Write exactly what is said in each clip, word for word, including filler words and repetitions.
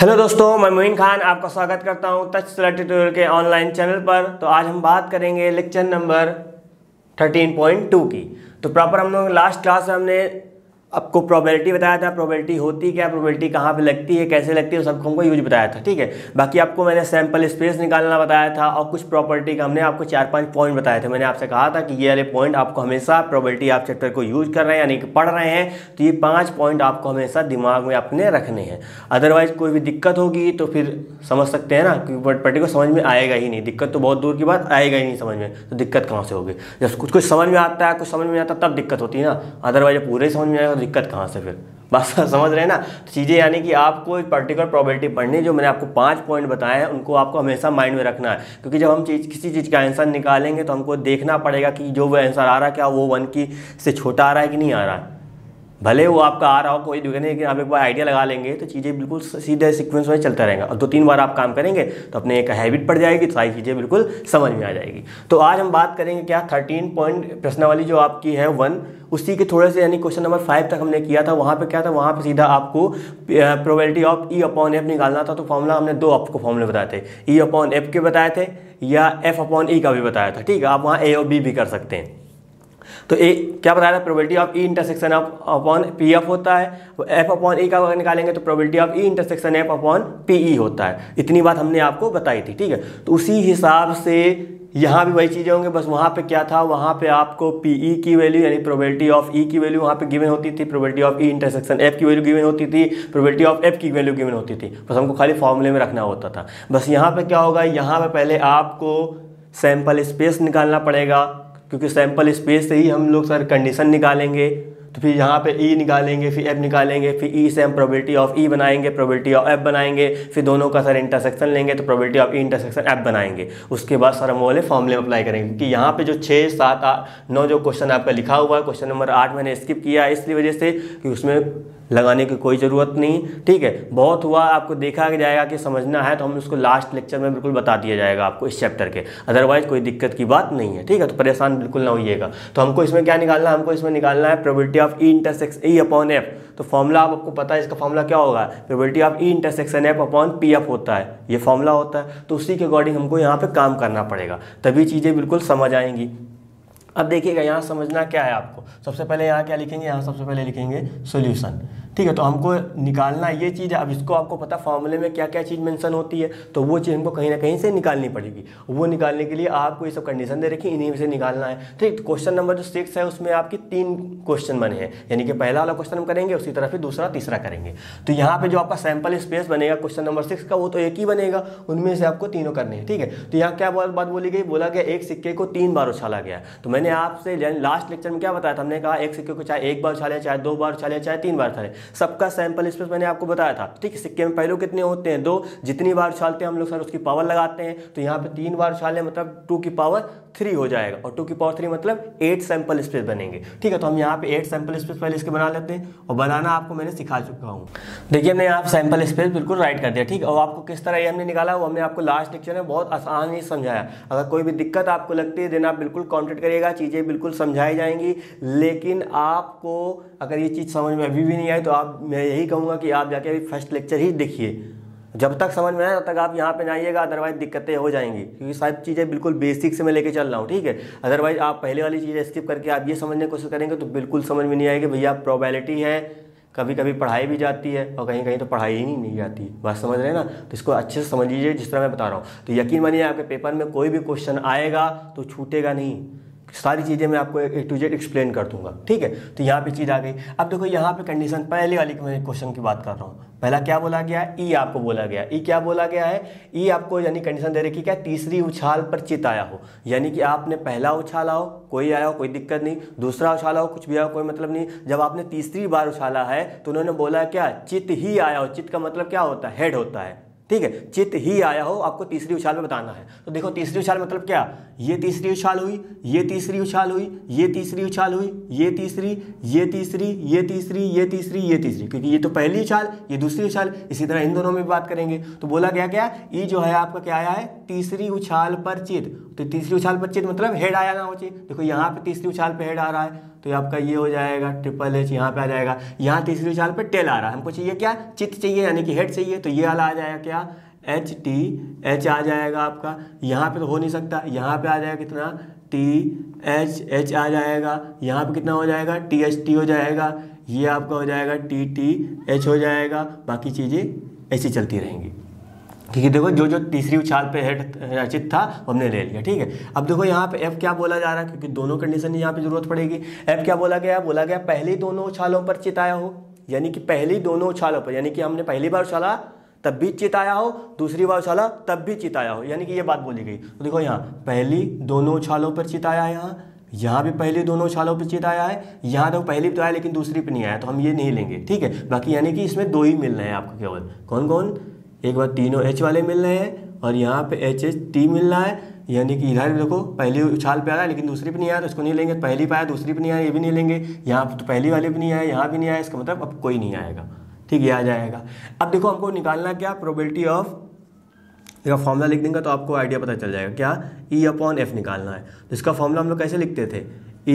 Hello दोस्तों, मैं मोइन खान आपका स्वागत करता हूं तक्षशिला ट्यूटोरियल के ऑनलाइन चैनल पर। तो आज हम बात करेंगे lecture number thirteen point two की। तो प्रॉपर हम लोग लास्ट क्लास में हमने आपको प्रोबेबिलिटी बताया था, प्रोबेबिलिटी होती क्या, प्रोबेबिलिटी कहाँ पे लगती है, कैसे लगती है, सबको हमको यूज बताया था। ठीक है, बाकी आपको मैंने सैंपल स्पेस निकालना बताया था और कुछ प्रॉपर्टी का हमने आपको चार पांच पॉइंट बताए थे। मैंने आपसे कहा था कि ये वाले पॉइंट आपको हमेशा, प्रोबेबिलिटी आप चैप्टर को यूज कर रहे हैं यानी कि पढ़ रहे हैं तो ये पाँच पॉइंट आपको हमेशा दिमाग में अपने रखने हैं। अदरवाइज कोई भी दिक्कत होगी तो फिर समझ सकते हैं ना कि प्रॉपर्टी को समझ में आएगा ही नहीं। दिक्कत तो बहुत दूर की बात, आएगा ही नहीं समझ में, तो दिक्कत कहाँ से होगी। जब कुछ कुछ समझ में आता है, कुछ समझ में आता है तब दिक्कत होती है ना, अदरवाइज पूरे समझ में आएगा तो दिक्कत कहाँ से। फिर बस समझ रहे हैं ना चीज़ें, यानी कि आपको एक पर्टिकुलर प्रोबेबिलिटी पढ़नी, जो मैंने आपको पांच पॉइंट बताए हैं उनको आपको हमेशा माइंड में रखना है। क्योंकि जब हम चीज़ किसी चीज़ का आंसर निकालेंगे तो हमको देखना पड़ेगा कि जो वो आंसर आ रहा है क्या वो वन की से छोटा आ रहा है कि नहीं आ रहा है। भले वो आपका आ रहा हो कोई दिक्कत नहीं, लेकिन आप एक बार आइडिया लगा लेंगे तो चीज़ें बिल्कुल सीधे सीक्वेंस में चलता रहेगा। और दो तीन बार आप काम करेंगे तो अपने एक हैबिट पड़ जाएगी, तो सारी चीज़ें बिल्कुल समझ में आ जाएगी। तो आज हम बात करेंगे क्या, थर्टीन पॉइंट प्रश्नावली जो आपकी है वन, उसी के थोड़े से यानी क्वेश्चन नंबर फाइव तक हमने किया था। वहाँ पे क्या था, वहाँ पे सीधा आपको probability of E upon F निकालना था। तो फॉर्मूला हमने दो आपको फॉर्मूले बताए थे, ई अपॉन एफ के बताए थे या एफ अपॉन ई का भी बताया था। ठीक है, आप वहाँ ए और बी भी कर सकते हैं। तो ए क्या बताया था, probability of E intersection of upon P F होता है। एफ अपॉन ई का निकालेंगे तो probability of E intersection F upon P E होता है। इतनी बात हमने आपको बताई थी। ठीक है, तो उसी हिसाब से यहाँ भी वही चीज़ें होंगे, बस वहाँ पे क्या था, वहाँ पे आपको पी ई की वैल्यू यानी प्रोबेबिलिटी ऑफ ई की वैल्यू वहाँ पे गिवन होती थी, probability of E intersection F की वैल्यू गिवन होती थी, प्रोबेबिलिटी ऑफ एफ की वैल्यू गिवन होती थी। बस हमको खाली फॉर्मूले में रखना होता था। बस यहाँ पे क्या होगा, यहाँ पे पहले आपको सैंपल स्पेस निकालना पड़ेगा, क्योंकि सैंपल स्पेस से ही हम लोग सर कंडीशन निकालेंगे। तो फिर यहाँ पे ई निकालेंगे, फिर एफ निकालेंगे, फिर ई से हम प्रोबेबिलिटी ऑफ ई बनाएंगे, प्रोबेबिलिटी ऑफ एफ बनाएंगे, फिर दोनों का सर इंटरसेक्शन लेंगे तो probability of E intersection F बनाएंगे। उसके बाद सर हम वो वाले फॉर्मूले अप्लाई करेंगे। क्योंकि यहाँ पे जो छः सात आठ नौ जो क्वेश्चन आपका लिखा हुआ है, क्वेश्चन नंबर आठ मैंने स्किप किया है इसलिए वजह से कि उसमें लगाने की कोई ज़रूरत नहीं। ठीक है, बहुत हुआ आपको देखा जाएगा कि समझना है तो हम उसको लास्ट लेक्चर में बिल्कुल बता दिया जाएगा आपको इस चैप्टर के, अदरवाइज कोई दिक्कत की बात नहीं है। ठीक है, तो परेशान बिल्कुल ना होइएगा। तो हमको इसमें क्या निकालना है, हमको इसमें निकालना है probability of E intersection E upon F. तो फॉर्मूला आपको पता है, इसका फॉर्मूला क्या होगा, probability of E intersection F upon P F होता है, ये फॉर्मूला होता है। तो उसी के अकॉर्डिंग हमको यहाँ पे काम करना पड़ेगा, तभी चीज़ें बिल्कुल समझ आएंगी। अब देखिएगा यहाँ समझना क्या है आपको, सबसे पहले यहाँ क्या लिखेंगे, यहाँ सबसे पहले लिखेंगे सॉल्यूशन। ठीक है, तो हमको निकालना ये चीज़ है। अब इसको आपको पता फॉर्मूले में क्या क्या चीज़ मेंशन होती है, तो वो चीज़ हमको कहीं ना कहीं से निकालनी पड़ेगी। वो निकालने के लिए आपको ये सब कंडीशन दे रखी, इन्हीं में से निकालना है। ठीक, तो क्वेश्चन नंबर जो सिक्स है उसमें आपकी तीन क्वेश्चन बने हैं, यानी कि पहला वाला क्वेश्चन हम करेंगे, उसी तरह फिर दूसरा तीसरा करेंगे। तो यहाँ पे जो आपका सैंपल स्पेस बनेगा क्वेश्चन नंबर सिक्स का, वो तो एक ही बनेगा, उनमें से आपको तीनों करने हैं। ठीक है, तो यहाँ क्या बात बोली गई, बोला गया एक सिक्के को तीन बार उछाला गया। तो मैंने आपसे लास्ट लेक्चर में क्या बताया था, हमने कहा एक सिक्के को चाहे एक बार उछाले, चाहे दो बार उछाले, चाहे तीन बार उछाले, सबका सैंपल स्पेस मैंने आपको बताया था। ठीक है, सिक्के में पहले कितने होते हैं, दो, जितनी बार उछालते हैं हम लोग सर उसकी पावर लगाते हैं। तो यहाँ पे तीन बार उछाले मतलब टू की पावर थ्री हो जाएगा, और टू की पावर थ्री मतलब एट सैंपल स्पेस बनेंगे। ठीक है, तो हम यहाँ पे एट सैंपल स्पेस पहले इसके बना लेते हैं, और बनाना आपको मैंने सिखा चुका हूँ। देखिए हमने यहाँ सैंपल स्पेस बिल्कुल राइट कर दिया। ठीक है, और आपको किस तरह ये हमने निकाला वो हमने आपको लास्ट लेक्चर में बहुत आसान ही समझाया। अगर कोई भी दिक्कत आपको लगती है देन आप बिल्कुल कॉन्टेक्ट करिएगा, चीज़ें बिल्कुल समझाई जाएंगी। लेकिन आपको अगर ये चीज़ समझ में अभी भी नहीं आई तो आप, मैं यही कहूँगा कि आप जाके अभी फर्स्ट लेक्चर ही देखिए, जब तक समझ में आए तब तक आप यहाँ पे जाइएगा, अदरवाइज दिक्कतें हो जाएंगी। क्योंकि सारी चीज़ें बिल्कुल बेसिक से मैं लेके चल रहा हूँ। ठीक है, अदरवाइज आप पहले वाली चीज़ें स्किप करके आप ये समझने की कोशिश करेंगे तो बिल्कुल समझ में नहीं आएगी। भैया प्रोबेबिलिटी है, कभी कभी पढ़ाई भी जाती है और कहीं कहीं तो पढ़ाई ही नहीं, नहीं जाती। बात समझ रहे हैं ना, तो इसको अच्छे से समझ लीजिए जिस तरह मैं बता रहा हूँ। तो यकीन मानिए आपके पेपर में कोई भी क्वेश्चन आएगा तो छूटेगा नहीं, सारी चीज़ें मैं आपको ए टू जेड एक्सप्लेन कर दूंगा। ठीक है, तो यहाँ पे चीज़ आ गई। अब देखो यहाँ पे कंडीशन पहले वाली मैं क्वेश्चन की बात कर रहा हूँ। पहला क्या बोला गया, ई आपको बोला गया। ई क्या बोला गया है, ई आपको यानी कंडीशन दे रखी क्या, तीसरी उछाल पर चित आया हो, यानी कि आपने पहला उछाला हो, कोई आया हो कोई दिक्कत नहीं, दूसरा उछाला हो कुछ भी आया हो कोई मतलब नहीं, जब आपने तीसरी बार उछाला है तो उन्होंने बोला क्या, चित ही आया हो। चित का मतलब क्या होता है, हेड होता है। ठीक है, चित ही आया हो आपको तीसरी उछाल में बताना है। तो देखो तीसरी उछाल मतलब क्या, ये तीसरी उछाल हुई, ये तीसरी उछाल हुई, ये तीसरी उछाल हुई, ये तीसरी, ये तीसरी, ये तीसरी, ये तीसरी, ये तीसरी, क्योंकि ये तो पहली उछाल, ये दूसरी उछाल, इसी तरह इन दोनों में बात करेंगे। तो बोला गया क्या, ई जो है आपका क्या आया है, तीसरी उछाल पर चित। तो तीसरी उछाल पर चित मतलब हेड आया ना हो चाहिए। देखो यहाँ पे तीसरी उछाल पे हेड आ रहा है, तो ये आपका ये हो जाएगा ट्रिपल एच, यहाँ पे आ जाएगा। यहाँ तीसरी उछाल पे टेल आ रहा है, हमको चाहिए क्या, चित चाहिए, यानी कि हेड चाहिए, तो ये वाला आ जाएगा क्या, एच टी एच आ जाएगा आपका। यहाँ पे तो हो नहीं सकता, यहाँ पे आ जाएगा कितना, टी एच एच आ जाएगा। यहाँ पे कितना हो जाएगा, टी एच टी हो जाएगा। ये आपका हो जाएगा टी टी एच हो जाएगा। बाकी चीज़ें ऐसी चलती रहेंगी, क्योंकि देखो जो जो तीसरी उछाल पे हेड चित था वो हमने ले लिया। ठीक है, अब देखो यहाँ पे एफ क्या बोला जा रहा है, क्योंकि दोनों कंडीशन यहाँ पे जरूरत पड़ेगी। एफ क्या बोला गया, बोला गया पहली दोनों उछालों पर चित आया हो, यानी कि पहली दोनों उछालों पर, यानी कि हमने पहली बार उछाला तब भी चित आया हो, दूसरी बार उछाला तब भी चित आया हो, यानी कि ये बात बोली गई। तो देखो यहाँ पहली दोनों उछालों पर चित आया है, यहाँ यहाँ भी पहली दोनों उछालों पर चित आया है। यहाँ देखो पहली तो आया लेकिन दूसरी पे नहीं आया, तो हम ये नहीं लेंगे। ठीक है, बाकी यानी कि इसमें दो ही मिल रहे हैं आपको केवल, कौन कौन, एक बार तीनों एच वाले मिल रहे हैं और यहाँ पे एच एच टी मिल रहा है, यानी कि इधर देखो पहली उछाल पे आया लेकिन दूसरी पे नहीं आया, तो इसको नहीं लेंगे। पहली पे आया दूसरी पे नहीं आया, ये भी नहीं लेंगे। यहाँ तो पहली वाले पे नहीं आया, यहाँ भी नहीं आया, इसका मतलब अब कोई नहीं आएगा। ठीक है, आ जाएगा। अब देखो हमको निकालना क्या, प्रोबेबिलिटी ऑफ, इसका फॉर्मूला लिख देंगे तो आपको आइडिया पता चल जाएगा क्या, ई अपॉन एफ निकालना है। तो इसका फॉर्मूला हम लोग कैसे लिखते थे,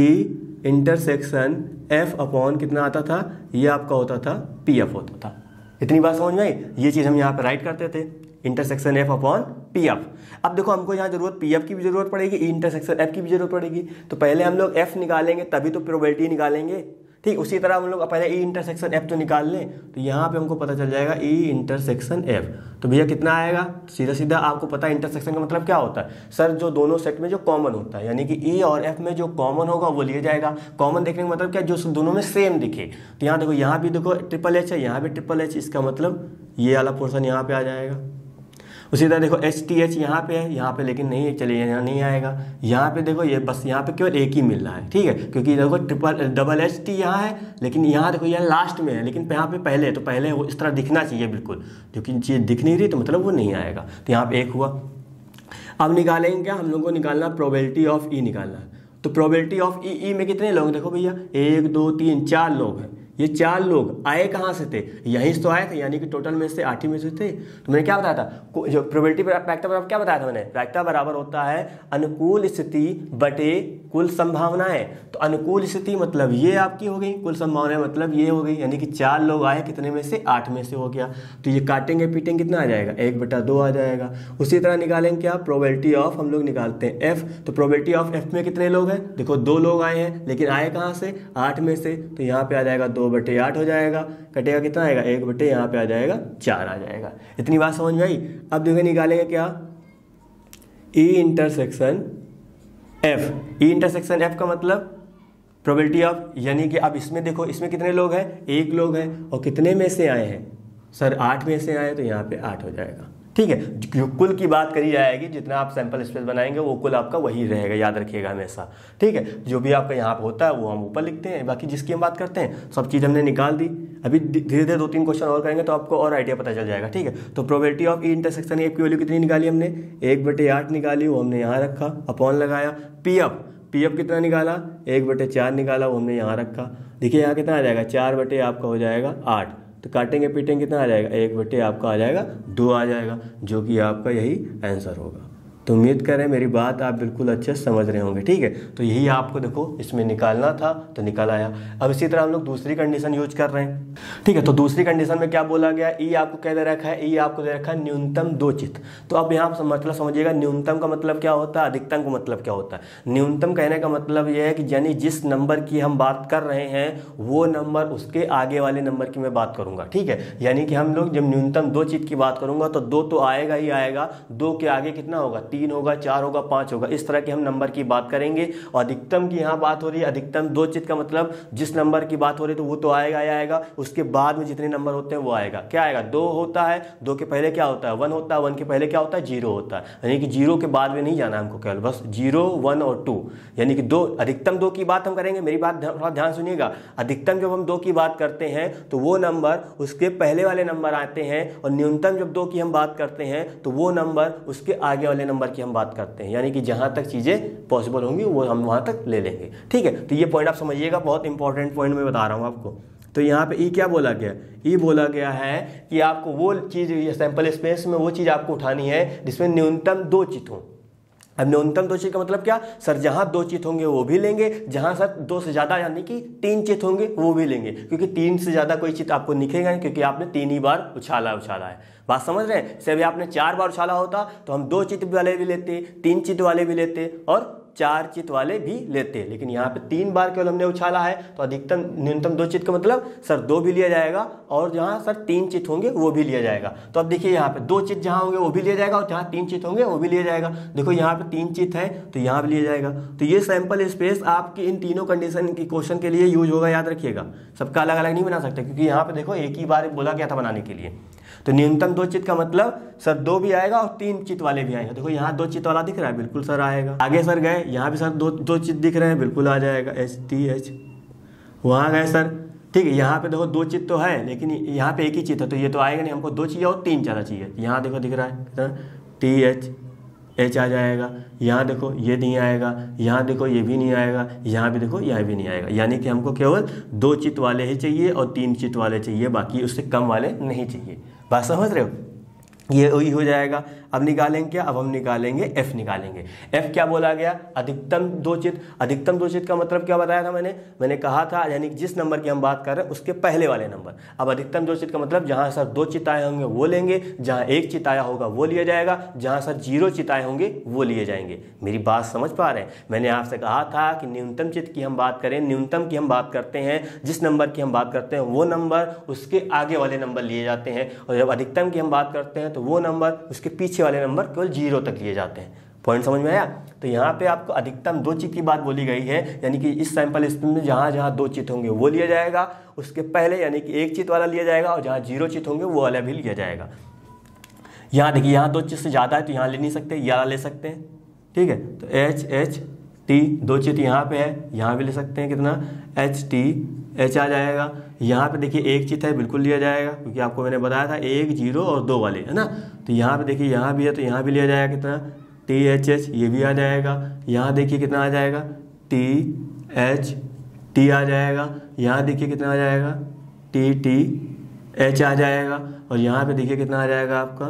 ई इंटरसेक्शन एफ अपॉन कितना आता था, ये आपका होता था पी एफ होता था। इतनी बात समझ में आई, ये चीज़ हम यहाँ पे राइट करते थे, intersection F upon P F. अब देखो हमको यहाँ जरूरत पी एफ की भी जरूरत पड़ेगी, ई इंटरसेक्शन एफ की भी जरूरत पड़ेगी। तो पहले हम लोग एफ निकालेंगे तभी तो प्रोबेबिलिटी निकालेंगे। ठीक, उसी तरह हम लोग पहले ई इंटरसेक्शन एफ तो निकाल लें, तो यहाँ पे हमको पता चल जाएगा ई इंटरसेक्शन एफ। तो भैया कितना आएगा, सीधा सीधा आपको पता है इंटरसेक्शन का मतलब क्या होता है, सर जो दोनों सेट में जो कॉमन होता है, यानी कि ई और एफ में जो कॉमन होगा वो लिया जाएगा। कॉमन देखने का मतलब क्या, जो दोनों में सेम दिखे। तो यहाँ देखो, यहाँ भी देखो ट्रिपल एच है, यहाँ भी ट्रिपल एच, इसका मतलब ये वाला पोर्सन यहाँ पे आ जाएगा। उसी तरह देखो एच टी एच यहाँ पे है, यहाँ पे लेकिन नहीं है, चलिए यहाँ नहीं आएगा। यहाँ पे देखो ये बस यहाँ पे केवल एक ही मिल रहा है। ठीक है, क्योंकि देखो ट्रिपल डबल एच टी यहाँ है, लेकिन यहाँ देखो यहाँ लास्ट में है, लेकिन यहाँ पे पहले है, तो पहले वो इस तरह दिखना चाहिए बिल्कुल, क्योंकि चीज़ दिख नहीं रही तो मतलब वो नहीं आएगा। तो यहाँ पे एक हुआ। अब निकालेंगे क्या, हम लोग को निकालना प्रोबेबिलिटी ऑफ ई निकालना है। तो प्रोबेबिलिटी ऑफ ई, ई में कितने लोग, देखो भैया एक दो तीन चार लोग हैं। ये चार लोग आए कहाँ से थे, यहीं से तो आए थे, यानी कि टोटल में से आठ ही में से थे। तो मैंने क्या बताया था, जो प्रोबेबिलिटी प्रायिकता बराबर क्या बताया था मैंने, प्रायिकता बराबर होता है अनुकूल स्थिति बटे कुल संभावनाएं। तो अनुकूल स्थिति मतलब ये आपकी हो गई, कुल संभावनाएं मतलब ये हो गई, यानी कि चार लोग आए कितने में से, आठ में से हो गया। तो ये काटेंगे पीटेंगे कितना आ जाएगा, एक बटा दो आ जाएगा। उसी तरह निकालेंगे क्या, प्रोबेबिलिटी ऑफ, हम लोग निकालते हैं एफ। तो प्रोबेबिलिटी ऑफ एफ में कितने लोग हैं, देखो दो लोग आए हैं, लेकिन आए कहाँ से, आठ में से। तो यहाँ पे आ जाएगा दो बटे आठ हो जाएगा, कटेगा कितना आएगा, एक बटे यहाँ पे आ जाएगा चार आ जाएगा। इतनी बात समझ में आई। अब देखो निकालेंगे क्या, E intersection F. E intersection F का मतलब प्रोबेबिलिटी ऑफ, यानी कि अब इसमें देखो इसमें कितने लोग हैं, एक लोग हैं, और कितने में से आए हैं, सर आठ में से आए, तो यहाँ पे आठ हो जाएगा। ठीक है, जो कुल की बात करी जाएगी, जितना आप सैंपल स्पेस बनाएंगे वो कुल आपका वही रहेगा, याद रखिएगा हमेशा। ठीक है, जो भी आपका यहाँ पे होता है वो हम ऊपर लिखते हैं, बाकी जिसकी हम बात करते हैं सब चीज़ हमने निकाल दी। अभी धीरे धीरे दो तीन क्वेश्चन और करेंगे तो आपको और आइडिया पता चल जाएगा। ठीक है, तो probability of E intersection F की वैल्यू कितनी निकाली हमने, एक बटे आठ निकाली, वो हमने यहाँ रखा, अपॉन लगाया। पी एफ, पी एफ कितना निकाला, एक बटे चार निकाला, वो हमने यहाँ रखा। देखिए यहाँ कितना आ जाएगा, चार बटे आपका हो जाएगा आठ। तो काटेंगे पीटेंगे कितना आ जाएगा, एक बटे आपका आ जाएगा दो आ जाएगा, जो कि आपका यही आंसर होगा। तो उम्मीद करें मेरी बात आप बिल्कुल अच्छे से समझ रहे होंगे। ठीक है, तो यही आपको देखो इसमें निकालना था तो निकल आया। अब इसी तरह हम लोग दूसरी कंडीशन यूज कर रहे हैं। ठीक है, तो दूसरी कंडीशन में क्या बोला गया, ई आपको क्या दे रखा है, ई आपको दे रखा है न्यूनतम दो चित। तो अब यहाँ मतलब समझिएगा, न्यूनतम का मतलब क्या होता है, अधिकतम का मतलब क्या होता है। न्यूनतम कहने का मतलब यह है कि यानी जिस नंबर की हम बात कर रहे हैं वो नंबर उसके आगे वाले नंबर की मैं बात करूंगा। ठीक है, यानी कि हम लोग जब न्यूनतम दो चित की बात करूंगा तो दो तो आएगा ही आएगा, दो के आगे कितना होगा, तीन होगा, चार होगा, पाँच होगा, इस तरह के हम नंबर की बात करेंगे। और अधिकतम की यहाँ बात हो रही है, अधिकतम दो चित का मतलब जिस नंबर की बात हो रही है तो वो तो आएगा ही आएगा, उसके बाद में जितने नंबर होते हैं वो आएगा। क्या आएगा? दो होता है, दो के पहले क्या होता है? वन होता है, वन के पहले क्या होता है? जीरो होता है। यानी कि जीरो के बाद में नहीं जाना हमको, केवल बस जीरो, वन और टू, यानी कि दो, अधिकतम दो की बात हम करेंगे। मेरी बात थोड़ा ध्यान सुनिएगा, अधिकतम जब हम दो की बात करते हैं तो वो नंबर उसके पहले वाले नंबर आते हैं, और न्यूनतम जब दो की हम बात करते हैं तो वो नंबर उसके आगे वाले नंबर की हम बात करते हैं। यानी कि जहां तक चीजें पॉसिबल होंगी वो हम वहां तक ले लेंगे। ठीक है, तो ये पॉइंट आप समझिएगा, बहुत इंपॉर्टेंट पॉइंट मैं बता रहा हूं आपको। तो यहाँ पे ई क्या बोला गया? ई बोला गया है कि आपको वो चीज, सैंपल स्पेस में वो चीज आपको उठानी है जिसमें न्यूनतम दो चित हों। अब न्यूनतम दो चित का मतलब क्या? सर जहां दो चित होंगे वो भी लेंगे, जहां सर दो से ज्यादा यानी कि तीन चित होंगे वो भी लेंगे, क्योंकि तीन से ज्यादा कोई चित आपको दिखेगा नहीं, क्योंकि आपने तीन ही बार उछाला उछाला है। बात समझ रहे हैं? से अभी आपने चार बार उछाला होता तो हम दो चित वाले भी लेते, तीन चित वाले भी लेते और चार चित वाले भी लेते, लेकिन यहाँ पे तीन बार केवल हमने उछाला है तो अधिकतम न्यूनतम दो चित का मतलब सर दो भी लिया जाएगा, और जहाँ सर तीन चित होंगे वो भी लिया जाएगा। तो अब देखिए यहाँ पे दो चित जहाँ होंगे वो भी लिया जाएगा, और जहाँ तीन चित होंगे वो भी लिया जाएगा। देखो यहाँ पे तीन चित है तो यहाँ भी लिया जाएगा। तो ये सैंपल स्पेस आपकी इन तीनों कंडीशन की क्वेश्चन के लिए यूज होगा, याद रखिएगा। सबका अलग अलग नहीं बना सकते, क्योंकि यहाँ पे देखो एक ही बार बोला गया था बनाने के लिए। तो न्यूनतम दो चित का मतलब सर दो भी आएगा और तीन चित वाले भी आएंगे। देखो यहाँ दो चित वाला दिख रहा है, बिल्कुल सर आएगा। आगे सर गए, यहाँ भी सर दो दो चित दिख रहे हैं, बिल्कुल आ जाएगा, एच टी एच। वहाँ गए सर, ठीक है, यहाँ पे देखो दो चित तो है लेकिन यहाँ पे एक ही चित है, तो ये तो आएगा नहीं, हमको दो चाहिए और तीन ज़्यादा चाहिए। यहाँ देखो दिख रहा है कितना, टी एच एच आ जाएगा। यहाँ देखो ये नहीं आएगा, यहाँ देखो ये भी नहीं आएगा, यहाँ भी देखो यहाँ भी नहीं आएगा। यानी कि हमको केवल दो चित वाले ही चाहिए और तीन चित वाले चाहिए, बाकी उससे कम वाले नहीं चाहिए। बात समझ रहे हो? ये वही हो जाएगा। अब निकालेंगे क्या? अब हम निकालेंगे एफ निकालेंगे। एफ क्या बोला गया? अधिकतम दो चित। अधिकतम दो चित का मतलब क्या बताया था मैंने? मैंने कहा था यानी जिस नंबर की हम बात कर रहे हैं उसके पहले वाले नंबर। अब अधिकतम दो चित का मतलब जहां सर दो चित आए होंगे वो लेंगे, जहां एक चित आया होगा वो लिया जाएगा, जहां सर जीरो चित आए होंगे वो लिए जाएंगे। मेरी बात समझ पा रहे हैं? मैंने आपसे कहा था कि न्यूनतम चित की हम बात करें, न्यूनतम की हम बात करते हैं, जिस नंबर की हम बात करते हैं वो नंबर उसके आगे वाले नंबर लिए जाते हैं, और जब अधिकतम की हम बात करते हैं तो वो नंबर उसके पीछे वाले नंबर केवल जीरो तक लिए जाते हैं। पॉइंट समझ में आया? तो यहाँ पे आपको अधिकतम दो चित की बात बोली गई है, यानी कि इस सैंपल स्पेस में जहाँ जहाँ दो चित होंगे वो लिया जाएगा, उसके पहले यानी कि एक चित वाला लिया जाएगा, और जहाँ जीरो चित होंगे वो वाला भी लिया जाएगा। यहाँ देखिए यहाँ दो चित से ज़्यादा है तो यहाँ ले नहीं सकते, यहाँ ले सकते हैं। ठीक है, तो एच एच टी दो चित यहाँ पे है, यहाँ भी ले सकते हैं। कितना? एच टी एच आ जाएगा। यहाँ पे देखिए एक चित है, बिल्कुल लिया जाएगा, क्योंकि आपको मैंने बताया था एक, जीरो और दो वाले, है ना। तो यहाँ पे देखिए यहाँ भी है तो यहाँ भी लिया जाएगा। कितना? टी एच एच, ये भी आ जाएगा। यहाँ देखिए कितना आ जाएगा? टी एच टी आ जाएगा। यहाँ देखिए कितना आ जाएगा? टी टी एच आ जाएगा। और यहाँ पे देखिए कितना आ जाएगा आपका?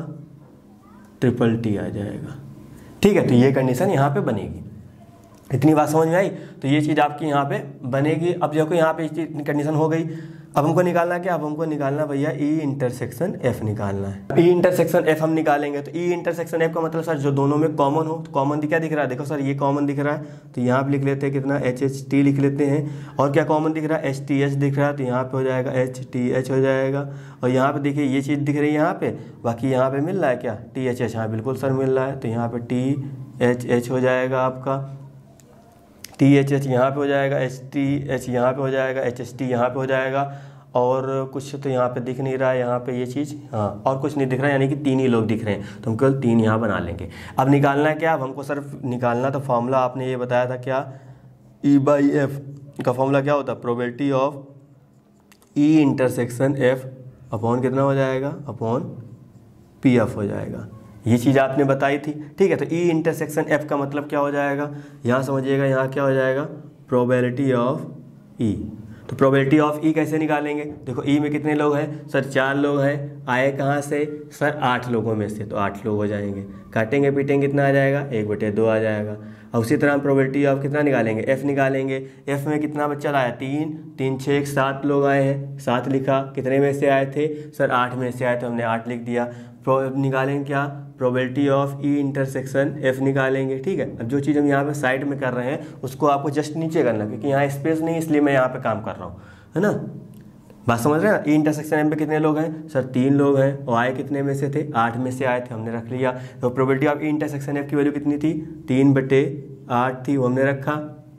ट्रिपल टी आ जाएगा। ठीक है, तो ये कंडीशन यहाँ पे बनेगी। इतनी बात समझ में आई? तो ये चीज़ आपकी यहाँ पे बनेगी। अब देखो यहाँ पे इतनी कंडीशन हो गई। अब हमको निकालना क्या? अब हमको निकालना भैया ई इंटरसेक्शन एफ निकालना है। ई इंटरसेक्शन एफ हम निकालेंगे तो ई इंटरसेक्शन एफ का मतलब सर जो दोनों में कॉमन हो। तो कॉमन क्या दिख रहा है? देखो सर ये कॉमन दिख रहा है तो यहाँ पे लिख लेते हैं कितना? एच एच टी लिख लेते हैं। और क्या कॉमन दिख रहा है? एच टी एच दिख रहा है तो यहाँ पे हो जाएगा एच टी एच हो जाएगा। और यहाँ पे देखिए ये चीज़ दिख रही है यहाँ पे, बाकी यहाँ पे मिल रहा है क्या? T H H. हाँ बिल्कुल सर मिल रहा है, तो यहाँ पे टी एच एच हो जाएगा आपका। टी एच एच यहाँ पे हो जाएगा, एच टी एच यहाँ पे हो जाएगा, एच एच टी यहाँ पे हो जाएगा। और कुछ तो यहाँ पे दिख नहीं रहा है, यहाँ पे ये चीज़, हाँ और कुछ नहीं दिख रहा है, यानी कि तीन ही लोग दिख रहे हैं, तो हम केवल तीन यहाँ बना लेंगे। अब निकालना है क्या? अब हमको सिर्फ निकालना तो फॉर्मूला आपने ये बताया था क्या? ई बाई एफ का फॉर्मूला क्या होता है? Probability of E intersection F upon कितना हो जाएगा? अपॉन पी एफ हो जाएगा। ये चीज़ आपने बताई थी। ठीक है, तो ई इंटरसेक्शन एफ का मतलब क्या हो जाएगा? यहाँ समझिएगा, यहाँ क्या हो जाएगा? Probability of E. तो प्रोबेबिलिटी ऑफ ई कैसे निकालेंगे? देखो ई में कितने लोग हैं? सर चार लोग हैं। आए कहाँ से? सर आठ लोगों में से, तो आठ लोग हो जाएंगे। काटेंगे पीटेंगे कितना आ जाएगा? एक बटे दो आ जाएगा। और उसी तरह हम प्रोबेबिलिटी ऑफ कितना निकालेंगे? एफ निकालेंगे। एफ में कितना बच्चा आया? तीन, तीन छः सात लोग आए हैं, सात लिखा। कितने में से आए थे? सर आठ में से आए, तो हमने आठ लिख दिया। प्रो निकालेंगे क्या? Probability of E intersection F निकालेंगे। ठीक है, अब जो चीज़ हम यहाँ पे साइड में कर रहे हैं उसको आपको जस्ट नीचे करना, क्योंकि यहाँ स्पेस नहीं, इसलिए मैं यहाँ पे काम कर रहा हूँ, है ना। बात समझ रहे हैं ना। ई इंटरसेक्शन एम पे कितने लोग हैं सर, तीन लोग हैं, और आए कितने में से थे, आठ में से आए थे, हमने रख लिया। तो probability of E intersection F की वैल्यू कितनी थी, तीन बटे आठ थी, वो हमने रखा।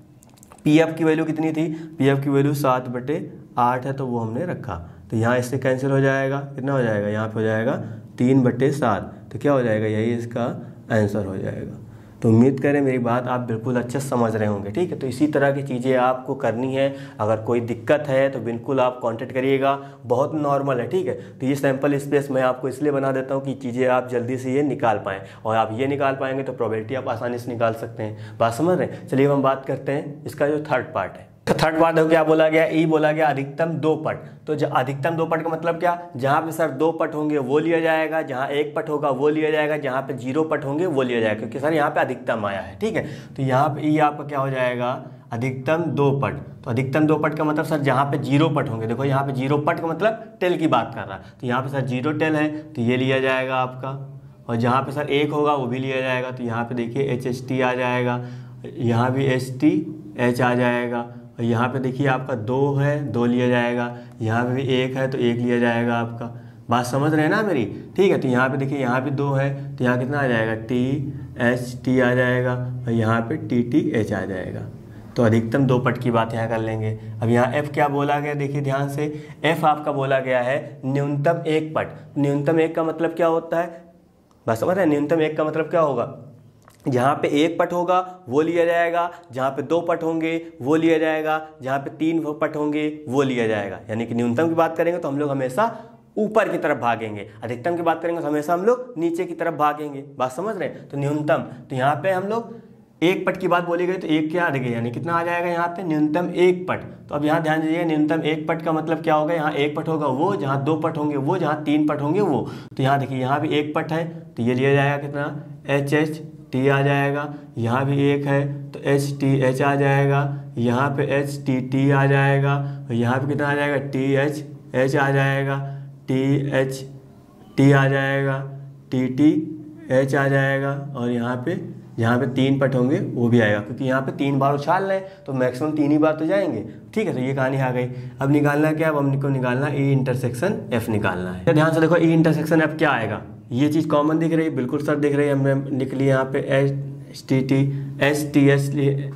पी एफ की वैल्यू कितनी थी, पी एफ की वैल्यू सात बटे आठ है, तो वो हमने रखा। तो यहाँ इससे कैंसिल हो जाएगा, कितना हो जाएगा, यहाँ पे हो जाएगा तीन बटे सात, तो क्या हो जाएगा, यही इसका आंसर हो जाएगा। तो उम्मीद करें मेरी बात आप बिल्कुल अच्छे समझ रहे होंगे, ठीक है। तो इसी तरह की चीज़ें आपको करनी है। अगर कोई दिक्कत है तो बिल्कुल आप कांटेक्ट करिएगा, बहुत नॉर्मल है, ठीक है। तो ये सैम्पल स्पेस मैं आपको इसलिए बना देता हूँ कि चीज़ें आप जल्दी से ये निकाल पाएँ, और आप ये निकाल पाएंगे तो प्रोबेबिलिटी आप आसानी से निकाल सकते हैं। बात समझ रहे हैं। चलिए हम बात करते हैं इसका जो थर्ड पार्ट है। तो थर्ड पार्ट हो क्या बोला गया, ई बोला गया अधिकतम दो पट। तो अधिकतम दो पट का मतलब क्या, जहाँ पे सर दो पट होंगे वो लिया जाएगा, जहाँ एक पट होगा वो लिया जाएगा, जहाँ पे जीरो पट होंगे वो लिया जाएगा, क्योंकि सर यहाँ पे अधिकतम आया है, ठीक है। तो यहाँ पे ई आपका क्या हो जाएगा, अधिकतम दो पट। तो अधिकतम दो पट का मतलब सर जहाँ पे जीरो पट होंगे, देखो यहाँ पे जीरो पट का मतलब टेल की बात कर रहा है, तो यहाँ पे सर जीरो टेल है तो ये लिया जाएगा आपका, और जहाँ पे सर एक होगा वो भी लिया जाएगा। तो यहाँ पे देखिए एच एच टी आ जाएगा, यहाँ भी एच टी एच आ जाएगा, और यहाँ पे देखिए आपका दो है, दो लिया जाएगा, यहाँ पे भी एक है तो एक लिया जाएगा आपका। बात समझ रहे हैं ना मेरी, ठीक है। तो यहाँ पे देखिए यहाँ भी दो है, तो यहाँ कितना आ जाएगा, टी एच टी आ जाएगा, और यहाँ पे टी टी एच आ जाएगा। तो अधिकतम दो पट की बात यहाँ कर लेंगे। अब यहाँ एफ क्या बोला गया, देखिए ध्यान से, एफ आपका बोला गया है न्यूनतम एक पट। न्यूनतम एक का मतलब क्या होता है, बात समझ रहे हैं। न्यूनतम एक का मतलब क्या होगा, जहाँ पे एक पट होगा वो लिया जाएगा, जहाँ पे दो पट होंगे वो लिया जाएगा, जहाँ पे तीन पट होंगे वो लिया जाएगा। यानी कि न्यूनतम की बात करेंगे तो हम लोग हमेशा ऊपर की तरफ भागेंगे, अधिकतम की बात करेंगे तो हमेशा हम लोग नीचे की तरफ भागेंगे। बात समझ रहे हैं। तो न्यूनतम, तो यहाँ पे हम लोग एक पट की बात बोली गई तो एक क्या आ गई, यानी कितना आ जाएगा यहाँ पे, न्यूनतम एक पट। तो अब यहाँ ध्यान दीजिएगा, न्यूनतम एक पट का मतलब क्या होगा, यहाँ एक पट होगा वो, जहाँ दो पट होंगे वो, जहाँ तीन पट होंगे वो। तो यहाँ देखिए यहाँ भी एक पट है तो ये लिया जाएगा कितना, एच एच टी आ जाएगा, यहाँ भी एक है तो एच टी एच आ जाएगा, यहाँ पे एच टी टी आ जाएगा, और यहाँ पे कितना आ जाएगा, टी एच एच आ जाएगा, टी एच टी आ जाएगा, टी टी एच आ जाएगा, और यहाँ पे जहाँ पे तीन पट होंगे वो भी आएगा, क्योंकि यहाँ पे तीन बार उछाल रहे हैं तो मैक्सिमम तीन ही बार तो जाएंगे, ठीक है। तो ये कहानी आ गई। अब निकालना क्या, अब हमको निकालना ई इंटरसेक्शन एफ निकालना है। तो ध्यान से देखो ई इंटरसेक्शन एफ क्या आएगा, ये चीज़ कॉमन दिख रही है, बिल्कुल सर दिख रही है, हमने लिख लिया यहाँ पे H T T H T H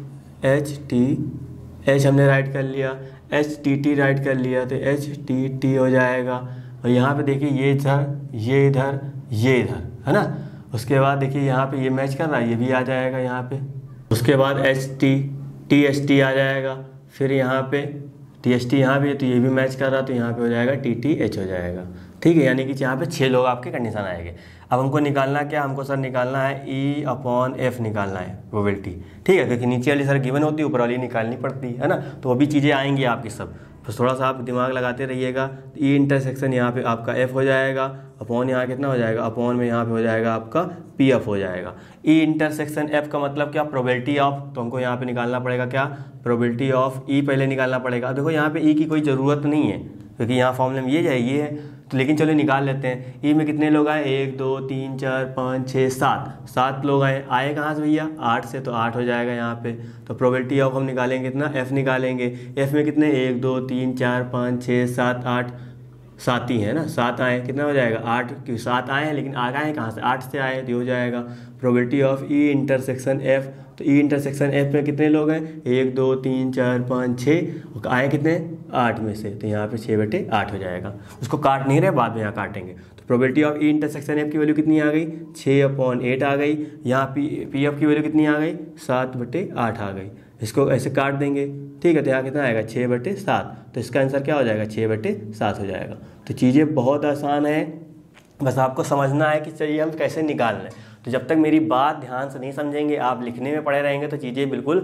H T H हमने राइट कर लिया, एच टी टी राइट कर लिया, तो एच टी टी हो जाएगा। और यहाँ पे देखिए ये इधर, ये इधर, ये इधर, है ना। उसके बाद देखिए यहाँ पे ये मैच कर रहा है, ये भी आ जाएगा यहाँ पे। उसके बाद H T T H T आ जाएगा, फिर यहाँ पे टी एच टी यहाँ भी है तो ये भी मैच कर रहा है, तो यहाँ पे हो जाएगा टी टी एच हो जाएगा, ठीक है। यानी कि यहाँ पे छः लोग आपके कंडीशन आएंगे। अब हमको निकालना क्या, हमको सर निकालना है ई अपॉन एफ निकालना है, प्रोबेबिलिटी, ठीक है। क्योंकि नीचे वाली सर गिवन होती है, ऊपर वाली निकालनी पड़ती है ना, तो वो भी चीज़ें आएंगी आपकी सब। तो थोड़ा सा आप दिमाग लगाते रहिएगा। ई इंटरसेक्शन यहाँ पे आपका एफ हो जाएगा, अपॉन यहाँ कितना हो जाएगा, अपॉन में यहाँ पे हो जाएगा आपका पी एफ हो जाएगा। ई इंटरसेक्शन एफ का मतलब क्या, प्रोबेबिलिटी ऑफ, तो हमको यहाँ पे निकालना पड़ेगा क्या, प्रोबेबिलिटी ऑफ ई पहले निकालना पड़ेगा। देखो यहाँ पे ई की कोई ज़रूरत नहीं है, क्योंकि यहाँ फॉर्मूले में ये जाए ये है, तो लेकिन चलो निकाल लेते हैं। ई में कितने लोग आए, एक दो तीन चार पाँच छः सात, सात लोग आए। आए कहाँ से भैया, आठ से, तो आठ हो जाएगा यहाँ पे। तो प्रोबेबिलिटी ऑफ हम निकालेंगे कितना, एफ निकालेंगे। एफ में कितने, एक दो तीन चार पाँच छः सात आठ, सात ही है ना, सात आए, कितना हो जाएगा आठ, क्योंकि सात आए हैं लेकिन आ गए हैं कहाँ से, आठ से आए, तो हो जाएगा probability of E intersection F. तो ई इंटरसेक्शन एफ में कितने लोग हैं, एक दो तीन चार पाँच छः, आए कितने, आठ में से, तो यहाँ पे छः बटे आठ हो जाएगा। उसको काट नहीं रहे, बाद में यहाँ काटेंगे। तो probability of E intersection F की वैल्यू कितनी आ गई, छः अपॉन एट आ गई। यहाँ पी पी एफ की वैल्यू कितनी आ गई, सात बटे आठ आ गई। इसको ऐसे काट देंगे, ठीक है। तो यहाँ कितना आएगा, छः बटे सात, तो इसका आंसर क्या हो जाएगा, छः बटे सात हो जाएगा। तो चीज़ें बहुत आसान है, बस आपको समझना है कि चाहिए हम कैसे निकाल लें। तो जब तक मेरी बात ध्यान से नहीं समझेंगे, आप लिखने में पड़े रहेंगे तो चीज़ें बिल्कुल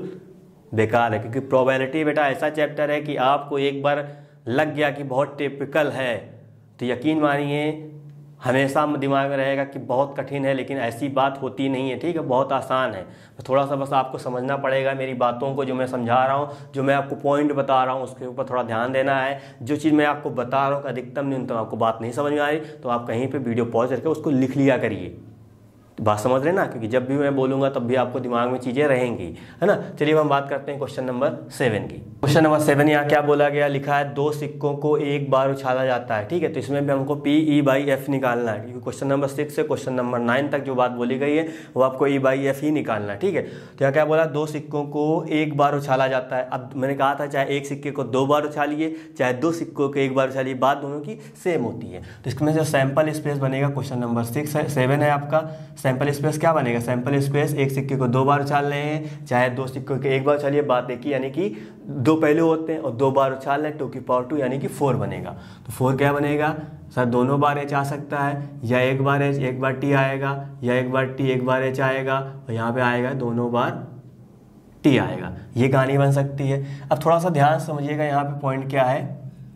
बेकार है। क्योंकि प्रोबेबिलिटी बेटा ऐसा चैप्टर है कि आपको एक बार लग गया कि बहुत टिपिकल है तो यकीन मानिए हमेशा दिमाग में रहेगा कि बहुत कठिन है, लेकिन ऐसी बात होती नहीं है, ठीक है, बहुत आसान है। तो थोड़ा सा बस आपको समझना पड़ेगा मेरी बातों को, जो मैं समझा रहा हूँ, जो मैं आपको पॉइंट बता रहा हूँ उसके ऊपर थोड़ा ध्यान देना है। जो चीज़ मैं आपको बता रहा हूँ अधिकतम न्यूनतम आपको बात नहीं समझ में आ रही तो आप कहीं पर वीडियो पॉज करके उसको लिख लिया करिए, बात समझ रहे ना, क्योंकि जब भी मैं बोलूंगा तब भी आपको दिमाग में चीजें रहेंगी, है ना। चलिए हम बात करते हैं क्वेश्चन नंबर सेवन की। क्वेश्चन नंबर सेवन यहाँ क्या बोला गया, लिखा है दो सिक्कों को एक बार उछाला जाता है, ठीक है। तो इसमें भी हमको पी ई बाई एफ निकालना है, क्योंकि क्वेश्चन नंबर सिक्स से क्वेश्चन नंबर नाइन तक जो बात बोली गई है वो आपको ई बाई एफ ही निकालना है, ठीक है। तो यहाँ क्या बोला, दो सिक्कों को एक बार उछाला जाता है। अब मैंने कहा था चाहे एक सिक्के को दो बार उछालिए चाहे दो सिक्कों को एक बार उछालिए, बात दोनों की सेम होती है। तो इसमें जो सैंपल स्पेस बनेगा, क्वेश्चन नंबर सिक्स है सेवन है आपका, सैंपल स्पेस क्या बनेगा, सैंपल स्पेस एक सिक्के को दो बार उछाल रहे हैं चाहे दो सिक्कों के एक बार उछालिए, बात एक ही, यानी कि दो पहलू होते हैं और दो बार उछाल रहे हैं, टू की पावर टू यानी कि फोर बनेगा। तो फोर क्या बनेगा सर, दोनों बार एच आ सकता है, या एक बार एच एक बार टी आएगा, या एक बार टी एक बार एच आएगा, और यहाँ पे आएगा दोनों बार टी आएगा। ये कहानी बन सकती है। अब थोड़ा सा ध्यान समझिएगा यहाँ पे पॉइंट क्या है,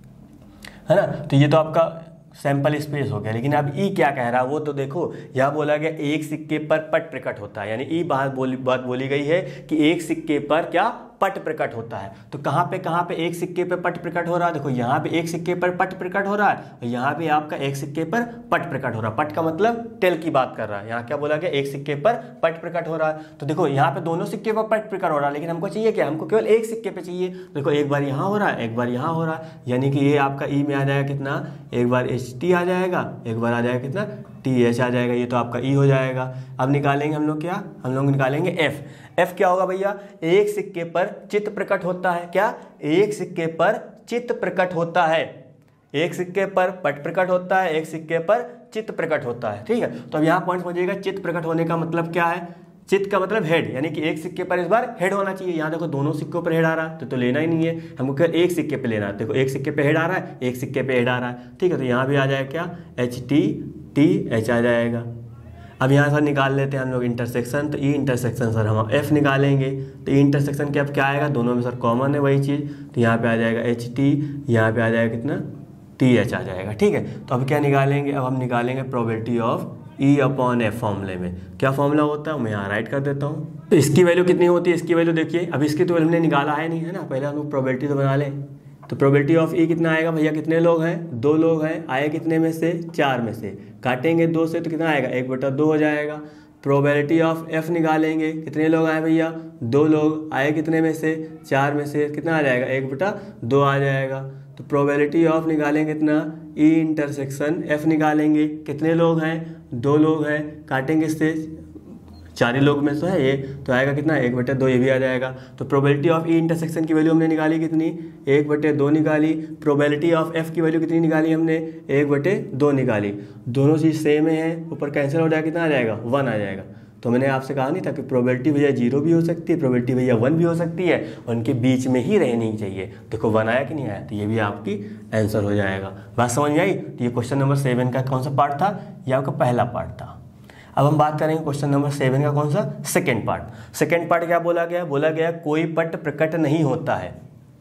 है ना। तो ये तो आपका सैंपल स्पेस हो गया, लेकिन अब ई क्या कह रहा है वो तो देखो। यहाँ बोला गया एक सिक्के पर पट प्रकट होता है, यानी ई बात बोली बात बोली गई है कि एक सिक्के पर क्या पट प्रकट होता है। तो कहाँ पे कहाँ पे एक सिक्के पे पट प्रकट हो रहा है, देखो यहाँ पे एक सिक्के पर पट प्रकट हो रहा है और यहाँ पे आपका एक सिक्के पर पट प्रकट हो रहा है। पट का मतलब टेल की बात कर रहा है। यहाँ क्या बोला गया, एक सिक्के पर पट प्रकट हो रहा है। तो देखो यहाँ पे दोनों सिक्के पर पट प्रकट हो रहा है, लेकिन हमको चाहिए क्या, हमको केवल एक सिक्के पे चाहिए। देखो एक बार यहाँ हो रहा है एक बार यहाँ हो रहा है, यानी कि ये आपका ई में आ जाएगा कितना, एक बार एच टी आ जाएगा, एक बार आ जाएगा कितना टी एच आ जाएगा, ये तो आपका ई हो जाएगा। अब निकालेंगे हम लोग क्या, हम लोग निकालेंगे एफ। एफ क्या होगा भैया, एक सिक्के पर चित्त प्रकट होता है, क्या, एक सिक्के पर चित्त प्रकट होता है, एक सिक्के पर पट प्रकट होता है, एक सिक्के पर चित्त प्रकट होता है, ठीक है। तो अब यहाँ पॉइंट समझिएगा, चित्त प्रकट होने का मतलब क्या है, चित्त का मतलब हेड, यानी कि एक सिक्के पर इस बार हेड होना चाहिए। यहाँ देखो दोनों सिक्कों पर हेड आ रहा है तो, तो लेना ही नहीं है हमको, केवल एक सिक्के पे लेना है। देखो एक सिक्के पे हेड आ रहा है, एक सिक्के पे हेड आ रहा है, ठीक है। तो यहाँ भी आ जाएगा क्या, एच टी टी एच आ जाएगा। अब यहाँ सर निकाल लेते हैं हम लोग इंटरसेक्शन, तो ई इंटरसेक्शन सर हम एफ निकालेंगे, तो ई इंटरसेक्शन के अब क्या आएगा, दोनों में सर कॉमन है वही चीज़, तो यहाँ पे आ जाएगा एच टी, यहाँ पे आ जाएगा कितना टी एच आ जाएगा, ठीक है। तो अब क्या निकालेंगे, अब हम निकालेंगे probability of E upon F फॉर्मूले में। क्या फॉर्मूला होता है, मैं यहाँ राइट कर देता हूँ। तो इसकी वैल्यू कितनी होती है, इसकी वैल्यू देखिए, अब इसकी तो हमने निकाला है नहीं, है ना, पहले हम लोग प्रोबेबिलिटी तो बना लें। तो प्रोबेबिलिटी ऑफ ई कितना आएगा भैया, कितने लोग हैं, दो लोग हैं, आए कितने में से, चार में से, काटेंगे दो से तो कितना आएगा, एक बटा दो हो जाएगा। प्रोबेबिलिटी ऑफ एफ निकालेंगे, कितने लोग आए भैया, दो लोग, आए कितने में से, चार में से, कितना आ जाएगा, एक बटा दो आ जाएगा। तो प्रोबेबिलिटी ऑफ निकालेंगे कितना, ई इंटरसेक्शन एफ निकालेंगे, कितने लोग हैं, दो लोग हैं, काटेंगे इससे, चार ही लोग में तो है ये, तो आएगा कितना, एक बटे दो, ये भी आ जाएगा। तो प्रोबेबिलिटी ऑफ ई इंटरसेक्शन की वैल्यू हमने निकाली कितनी, एक बटे दो निकाली। प्रोबेबिलिटी ऑफ एफ की वैल्यू कितनी निकाली हमने, एक बटे दो निकाली। दोनों चीज़ सेम है, ऊपर कैंसिल हो जाएगा, कितना आ जाएगा, वन आ जाएगा। तो मैंने आपसे कहा नहीं था कि प्रोबेबिलिटी भैया जीरो भी हो सकती है, प्रोबेबिलिटी भैया वन भी हो सकती है, और उनके बीच में ही रहनी चाहिए। देखो वन आया कि नहीं आया, तो ये भी आपकी आंसर हो जाएगा। बात समझ में आई। तो ये क्वेश्चन नंबर सेवन का कौन सा पार्ट था, ये आपका पहला पार्ट था। अब हम बात करेंगे क्वेश्चन नंबर सेवन का कौन सा, सेकेंड पार्ट। सेकेंड पार्ट क्या बोला गया, बोला गया कोई पट प्रकट नहीं होता है।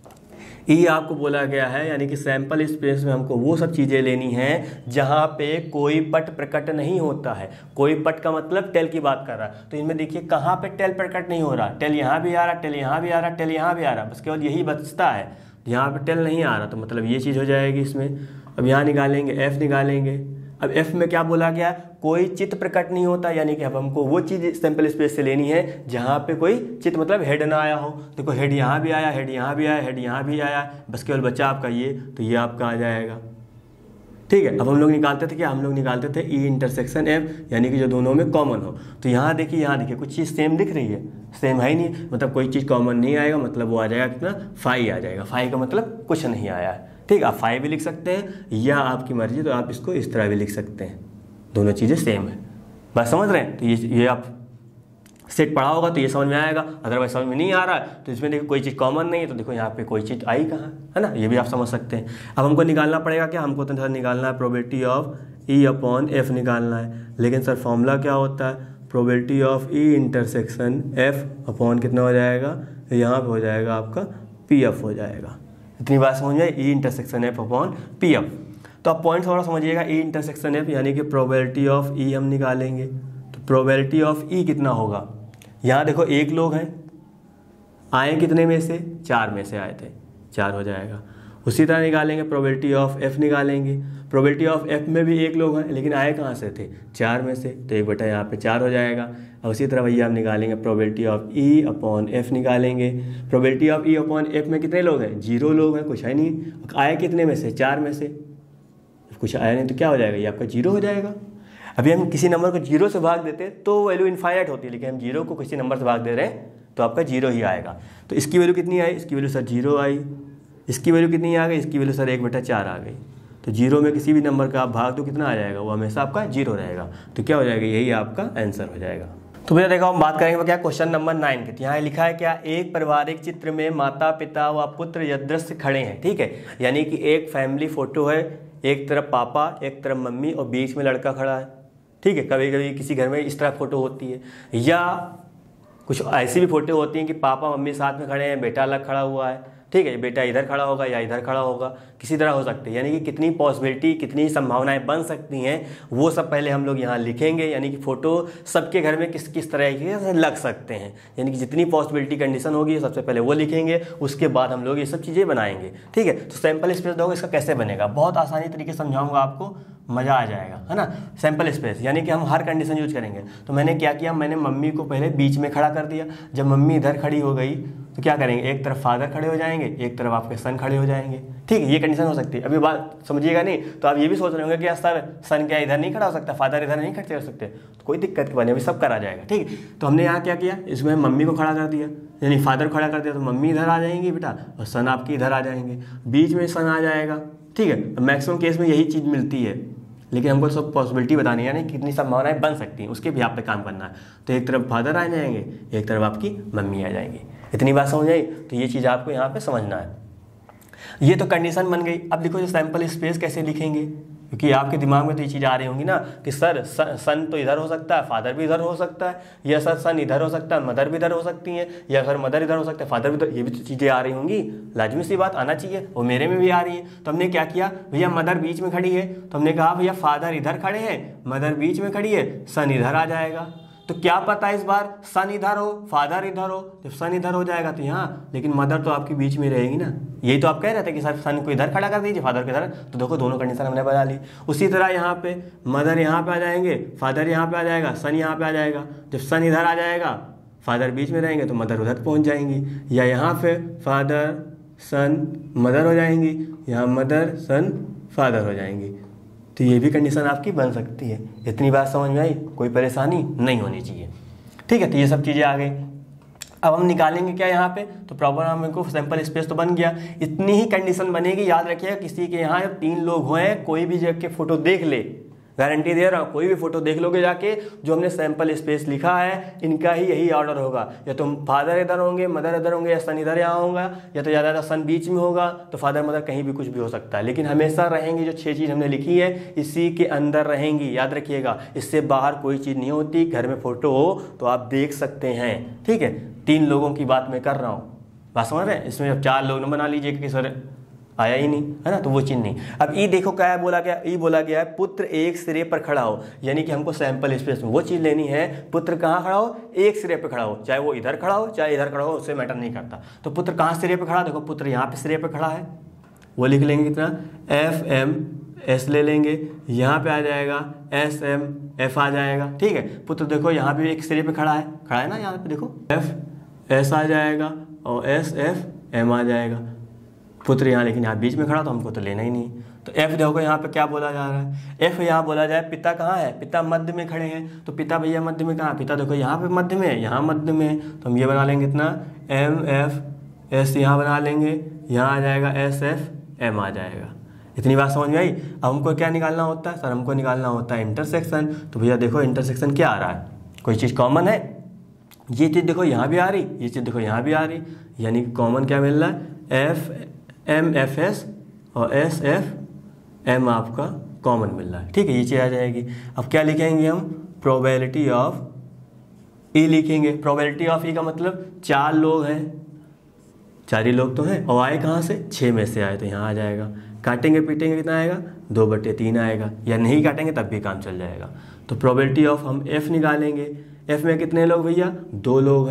ई आपको बोला गया है, यानी कि सैंपल स्पेस में हमको वो सब चीज़ें लेनी हैं जहाँ पे कोई पट प्रकट नहीं होता है। कोई पट का मतलब टेल की बात कर रहा है। तो इनमें देखिए कहाँ पे टेल प्रकट नहीं हो रहा, टेल यहाँ भी आ रहा, टेल यहाँ भी आ रहा, टेल यहाँ भी आ रहा, बस केवल यही बचता है, यहाँ पे टेल नहीं आ रहा, तो मतलब ये चीज़ हो जाएगी इसमें। अब यहाँ निकालेंगे एफ निकालेंगे। अब एफ में क्या बोला गया, कोई चित्त प्रकट नहीं होता, यानी कि अब हमको वो चीज़ सैंपल स्पेस से लेनी है जहाँ पे कोई चित्त मतलब हेड ना आया हो। देखो हेड यहाँ भी आया, हेड यहाँ भी आया, हेड यहाँ भी आया, बस केवल बचा आपका ये, तो ये आपका आ जाएगा, ठीक है। अब हम लोग निकालते थे क्या, हम लोग निकालते थे ई इंटरसेक्शन एफ, यानी कि जो दोनों में कॉमन हो। तो यहाँ देखिए, यहाँ देखिए कुछ चीज़ सेम दिख रही है, सेम है ही नहीं, मतलब कोई चीज़ कॉमन नहीं आएगा, मतलब वो आ जाएगा कितना, फाइव आ जाएगा। फाइव का मतलब कुछ नहीं आया है, ठीक है। आप फाइव भी लिख सकते हैं या आपकी मर्जी, तो आप इसको इस तरह भी लिख सकते हैं, दोनों चीज़ें सेम है। बस समझ रहे हैं। तो ये ये आप सेट पढ़ा होगा तो ये समझ में आएगा, अदरवाइज समझ में नहीं आ रहा है तो इसमें देखो कोई चीज़ कॉमन नहीं है, तो देखो यहाँ पे कोई चीज़ आई कहाँ, है ना, ये भी आप समझ सकते हैं। अब हमको निकालना पड़ेगा क्या, हमको तो निकालना है probability of E upon F निकालना है। लेकिन सर फॉर्मूला क्या होता है, probability of E intersection F upon कितना हो जाएगा, यहाँ पे हो जाएगा आपका पी एफ हो जाएगा। इतनी बात समझ में, E intersection F upon P F. तो आप पॉइंट थोड़ा समझिएगा, ई इंटरसेक्शन एफ यानी कि प्रोबेबिलिटी ऑफ ई हम निकालेंगे, तो प्रोबेबिलिटी ऑफ ई कितना होगा, यहाँ देखो एक लोग हैं, आए कितने में से, चार में से आए थे, चार हो जाएगा। उसी तरह निकालेंगे प्रोबेबिलिटी ऑफ एफ निकालेंगे। प्रोबेबिलिटी ऑफ एफ में भी एक लोग हैं, लेकिन आए कहाँ से थे, चार में से, तो एक बटा यहाँ पे चार हो जाएगा। और उसी तरह भैया हम निकालेंगे probability of E upon F निकालेंगे। Probability of E upon F में कितने लोग हैं, जीरो लोग हैं, कुछ है नहीं। आए कितने में से, चार में से, कुछ आया नहीं तो क्या हो जाएगा, ये आपका जीरो हो जाएगा। अभी हम किसी नंबर को जीरो से भाग देते तो वैल्यू इनफाइनाइट होती है, लेकिन हम जीरो को किसी नंबर से भाग दे रहे हैं तो आपका जीरो ही आएगा। तो इसकी वैल्यू कितनी आई, इसकी वैल्यू सर जीरो आई। इसकी वैल्यू कितनी आ गई, इसकी वैल्यू सर एक बटा चार आ गई। तो जीरो में किसी भी नंबर का आप भाग तो कितना आ जाएगा, वो हमेशा आपका जीरो रहेगा। तो क्या हो जाएगा, यही आपका आंसर हो जाएगा। तो भैया देखो हम बात करेंगे क्या, क्वेश्चन नंबर नाइन के। यहाँ लिखा है क्या, एक पारिवारिक चित्र में माता पिता व पुत्र यदृश्य खड़े हैं। ठीक है, यानी कि एक फैमिली फोटो है, एक तरफ पापा, एक तरफ मम्मी और बीच में लड़का खड़ा है। ठीक है, कभी कभी किसी घर में इस तरह फोटो होती है, या कुछ ऐसी भी फोटो होती हैं कि पापा मम्मी साथ में खड़े हैं, बेटा अलग खड़ा हुआ है। ठीक है, बेटा इधर खड़ा होगा या इधर खड़ा होगा, किसी तरह हो सकते हैं। यानी कि कितनी पॉसिबिलिटी, कितनी संभावनाएं बन सकती हैं, वो सब पहले हम लोग यहाँ लिखेंगे। यानी कि फ़ोटो सबके घर में किस किस तरह के लग सकते हैं, यानी कि जितनी पॉसिबिलिटी कंडीशन होगी सबसे पहले वो लिखेंगे, उसके बाद हम लोग ये सब चीज़ें बनाएंगे। ठीक है, तो सैम्पल स्पेस दोगे, इसका कैसे बनेगा, बहुत आसानी तरीके से समझाऊंगा आपको, मज़ा आ जाएगा, है ना। सैम्पल स्पेस यानी कि हम हर कंडीशन यूज करेंगे। तो मैंने क्या किया, मैंने मम्मी को पहले बीच में खड़ा कर दिया। जब मम्मी इधर खड़ी हो गई तो क्या करेंगे, एक तरफ फादर खड़े हो जाएंगे, एक तरफ आपके सन खड़े हो जाएंगे। ठीक है, ये कंडीशन हो सकती है। अभी बात समझिएगा नहीं तो आप ये भी सोच रहे होंगे कि यार सर सन क्या इधर नहीं खड़ा हो सकता, फादर इधर नहीं खड़े हो सकते, तो कोई दिक्कत की बात नहीं, अभी सब करा जाएगा। ठीक है, तो हमने यहाँ क्या किया, इसमें मम्मी को खड़ा कर दिया, यानी फादर को खड़ा कर दिया, तो मम्मी इधर आ जाएंगी बेटा और सन आपकी इधर आ जाएंगे, बीच में सन आ जाएगा। ठीक है, मैक्सिमम केस में यही चीज़ मिलती है, लेकिन हमको सब पॉसिबिलिटी बतानी है, यानी कितनी संभावनाएं बन सकती हैं, उसके भी आप पे काम करना है। तो एक तरफ फादर आ जाएंगे, एक तरफ आपकी मम्मी आ जाएंगी। इतनी बात समझ आई, तो ये चीज़ आपको यहाँ पे समझना है। ये तो कंडीशन बन गई। अब देखो जो सैम्पल स्पेस कैसे लिखेंगे, क्योंकि आपके दिमाग में तो ये चीज़ आ रही होंगी ना कि सर सन तो इधर हो सकता है, फादर भी इधर हो सकता है, या सर सन इधर हो सकता है, मदर भी इधर हो सकती हैं, या सर मदर इधर हो सकता है, फादर भी इधर, ये भी तो चीज़ें आ रही होंगी, लाजमी सी बात आना चाहिए, वो मेरे में भी आ रही है। तो हमने क्या किया, भैया मदर बीच में खड़ी है, तो हमने कहा भैया फादर इधर खड़े हैं, मदर बीच में खड़ी है, सन इधर आ जाएगा। तो क्या पता इस बार सन इधर हो, फादर इधर हो, जब सन इधर हो जाएगा तो यहाँ, लेकिन मदर तो आपकी बीच में रहेगी ना। यही तो आप कह रहे थे कि सर सन को इधर खड़ा कर दीजिए, फादर को इधर, तो देखो दोनों कंडीशन हमने बना ली। उसी तरह यहाँ पे मदर यहाँ पे आ जाएंगे, फादर यहाँ पे आ जाएगा, सन यहाँ पे आ जाएगा। जब सन इधर आ जाएगा, फादर बीच में रहेंगे तो मदर उधर पहुँच जाएंगी, या यहाँ पे फादर सन मदर हो जाएंगी, यहाँ मदर सन फादर हो जाएंगी। तो ये भी कंडीशन आपकी बन सकती है। इतनी बात समझ में आई, कोई परेशानी नहीं होनी चाहिए। ठीक है, तो ये सब चीज़ें आ गई। अब हम निकालेंगे क्या यहाँ पे, तो प्रॉपर हमको सैंपल स्पेस तो बन गया, इतनी ही कंडीशन बनेगी। याद रखिएगा, किसी के यहाँ तीन लोग हुए, कोई भी जगह के फोटो देख ले, गारंटी दे रहा हूँ, कोई भी फोटो देख लोगे जाके, जो हमने सैंपल स्पेस लिखा है इनका ही यही ऑर्डर होगा। या तो फादर इधर होंगे, मदर इधर होंगे, या सन इधर यहाँ होगा, या तो ज़्यादा सन बीच में होगा, तो फादर मदर कहीं भी कुछ भी हो सकता है, लेकिन हमेशा रहेंगी जो छह चीज़ हमने लिखी है इसी के अंदर रहेंगी। याद रखिएगा, इससे बाहर कोई चीज़ नहीं होती। घर में फोटो हो तो आप देख सकते हैं। ठीक है, तीन लोगों की बात मैं कर रहा हूँ, बात समझ रहे हैं। इसमें अब चार लोग न बना लीजिए कि सर आया ही नहीं, है ना, तो वो चीज़ नहीं। अब ई देखो क्या है, बोला गया, ई बोला गया है पुत्र एक सिरे पर खड़ा हो, यानी कि हमको सैंपल स्पेस में वो चीज़ लेनी है, पुत्र कहाँ खड़ा हो, एक सिरे पर खड़ा हो, चाहे वो इधर खड़ा हो चाहे इधर खड़ा हो, उससे मैटर नहीं करता। तो पुत्र कहाँ सिरे पर खड़ा, देखो पुत्र यहाँ पे सिरे पर खड़ा है, वो लिख लेंगे कितना, एफ एम एस ले लेंगे, यहाँ पे आ जाएगा एस एम एफ आ जाएगा। ठीक है, पुत्र देखो यहाँ पे एक सिरे पे खड़ा है, खड़ा है ना, यहाँ पे देखो एफ एस आ जाएगा और एस एफ एम आ जाएगा। पुत्र यहाँ, लेकिन यहाँ बीच में खड़ा तो हमको तो लेना ही नहीं। तो एफ देखो यहाँ पे क्या बोला जा रहा है, एफ यहाँ बोला जाए पिता कहाँ है, पिता मध्य में खड़े हैं, तो पिता भैया मध्य में कहाँ, पिता देखो यहाँ पे मध्य में, यहाँ मध्य में, तो हम ये बना लेंगे इतना एम एफ एस, यहाँ बना लेंगे, यहाँ आ जाएगा एस एफ एम आ जाएगा। इतनी बात समझ में आई। अब हमको क्या निकालना होता है, सर हमको निकालना होता है इंटरसेक्शन। तो भैया देखो इंटरसेक्शन क्या आ रहा है, कोई चीज़ कॉमन है, ये चीज़ देखो यहाँ भी आ रही, ये चीज़ देखो यहाँ भी आ रही, यानी कि कॉमन क्या मिल रहा है, एफ एम एफ एस और एस एफ एम आपका कॉमन मिल रहा है। ठीक है, ये चीज़ आ जाएगी। अब क्या लिखेंगे हम, प्रोबेबिलिटी ऑफ ई लिखेंगे। प्रोबेबिलिटी ऑफ ई का मतलब चार लोग हैं, चार ही लोग तो हैं, और आए कहाँ से, छः में से आए, तो यहाँ आ जाएगा। काटेंगे पीटेंगे कितना आएगा, दो बटे तीन आएगा, या नहीं काटेंगे तब भी काम चल जाएगा। तो प्रोबेबिलिटी ऑफ हम एफ निकालेंगे, एफ में कितने लोग भैया, दो लोग हैं,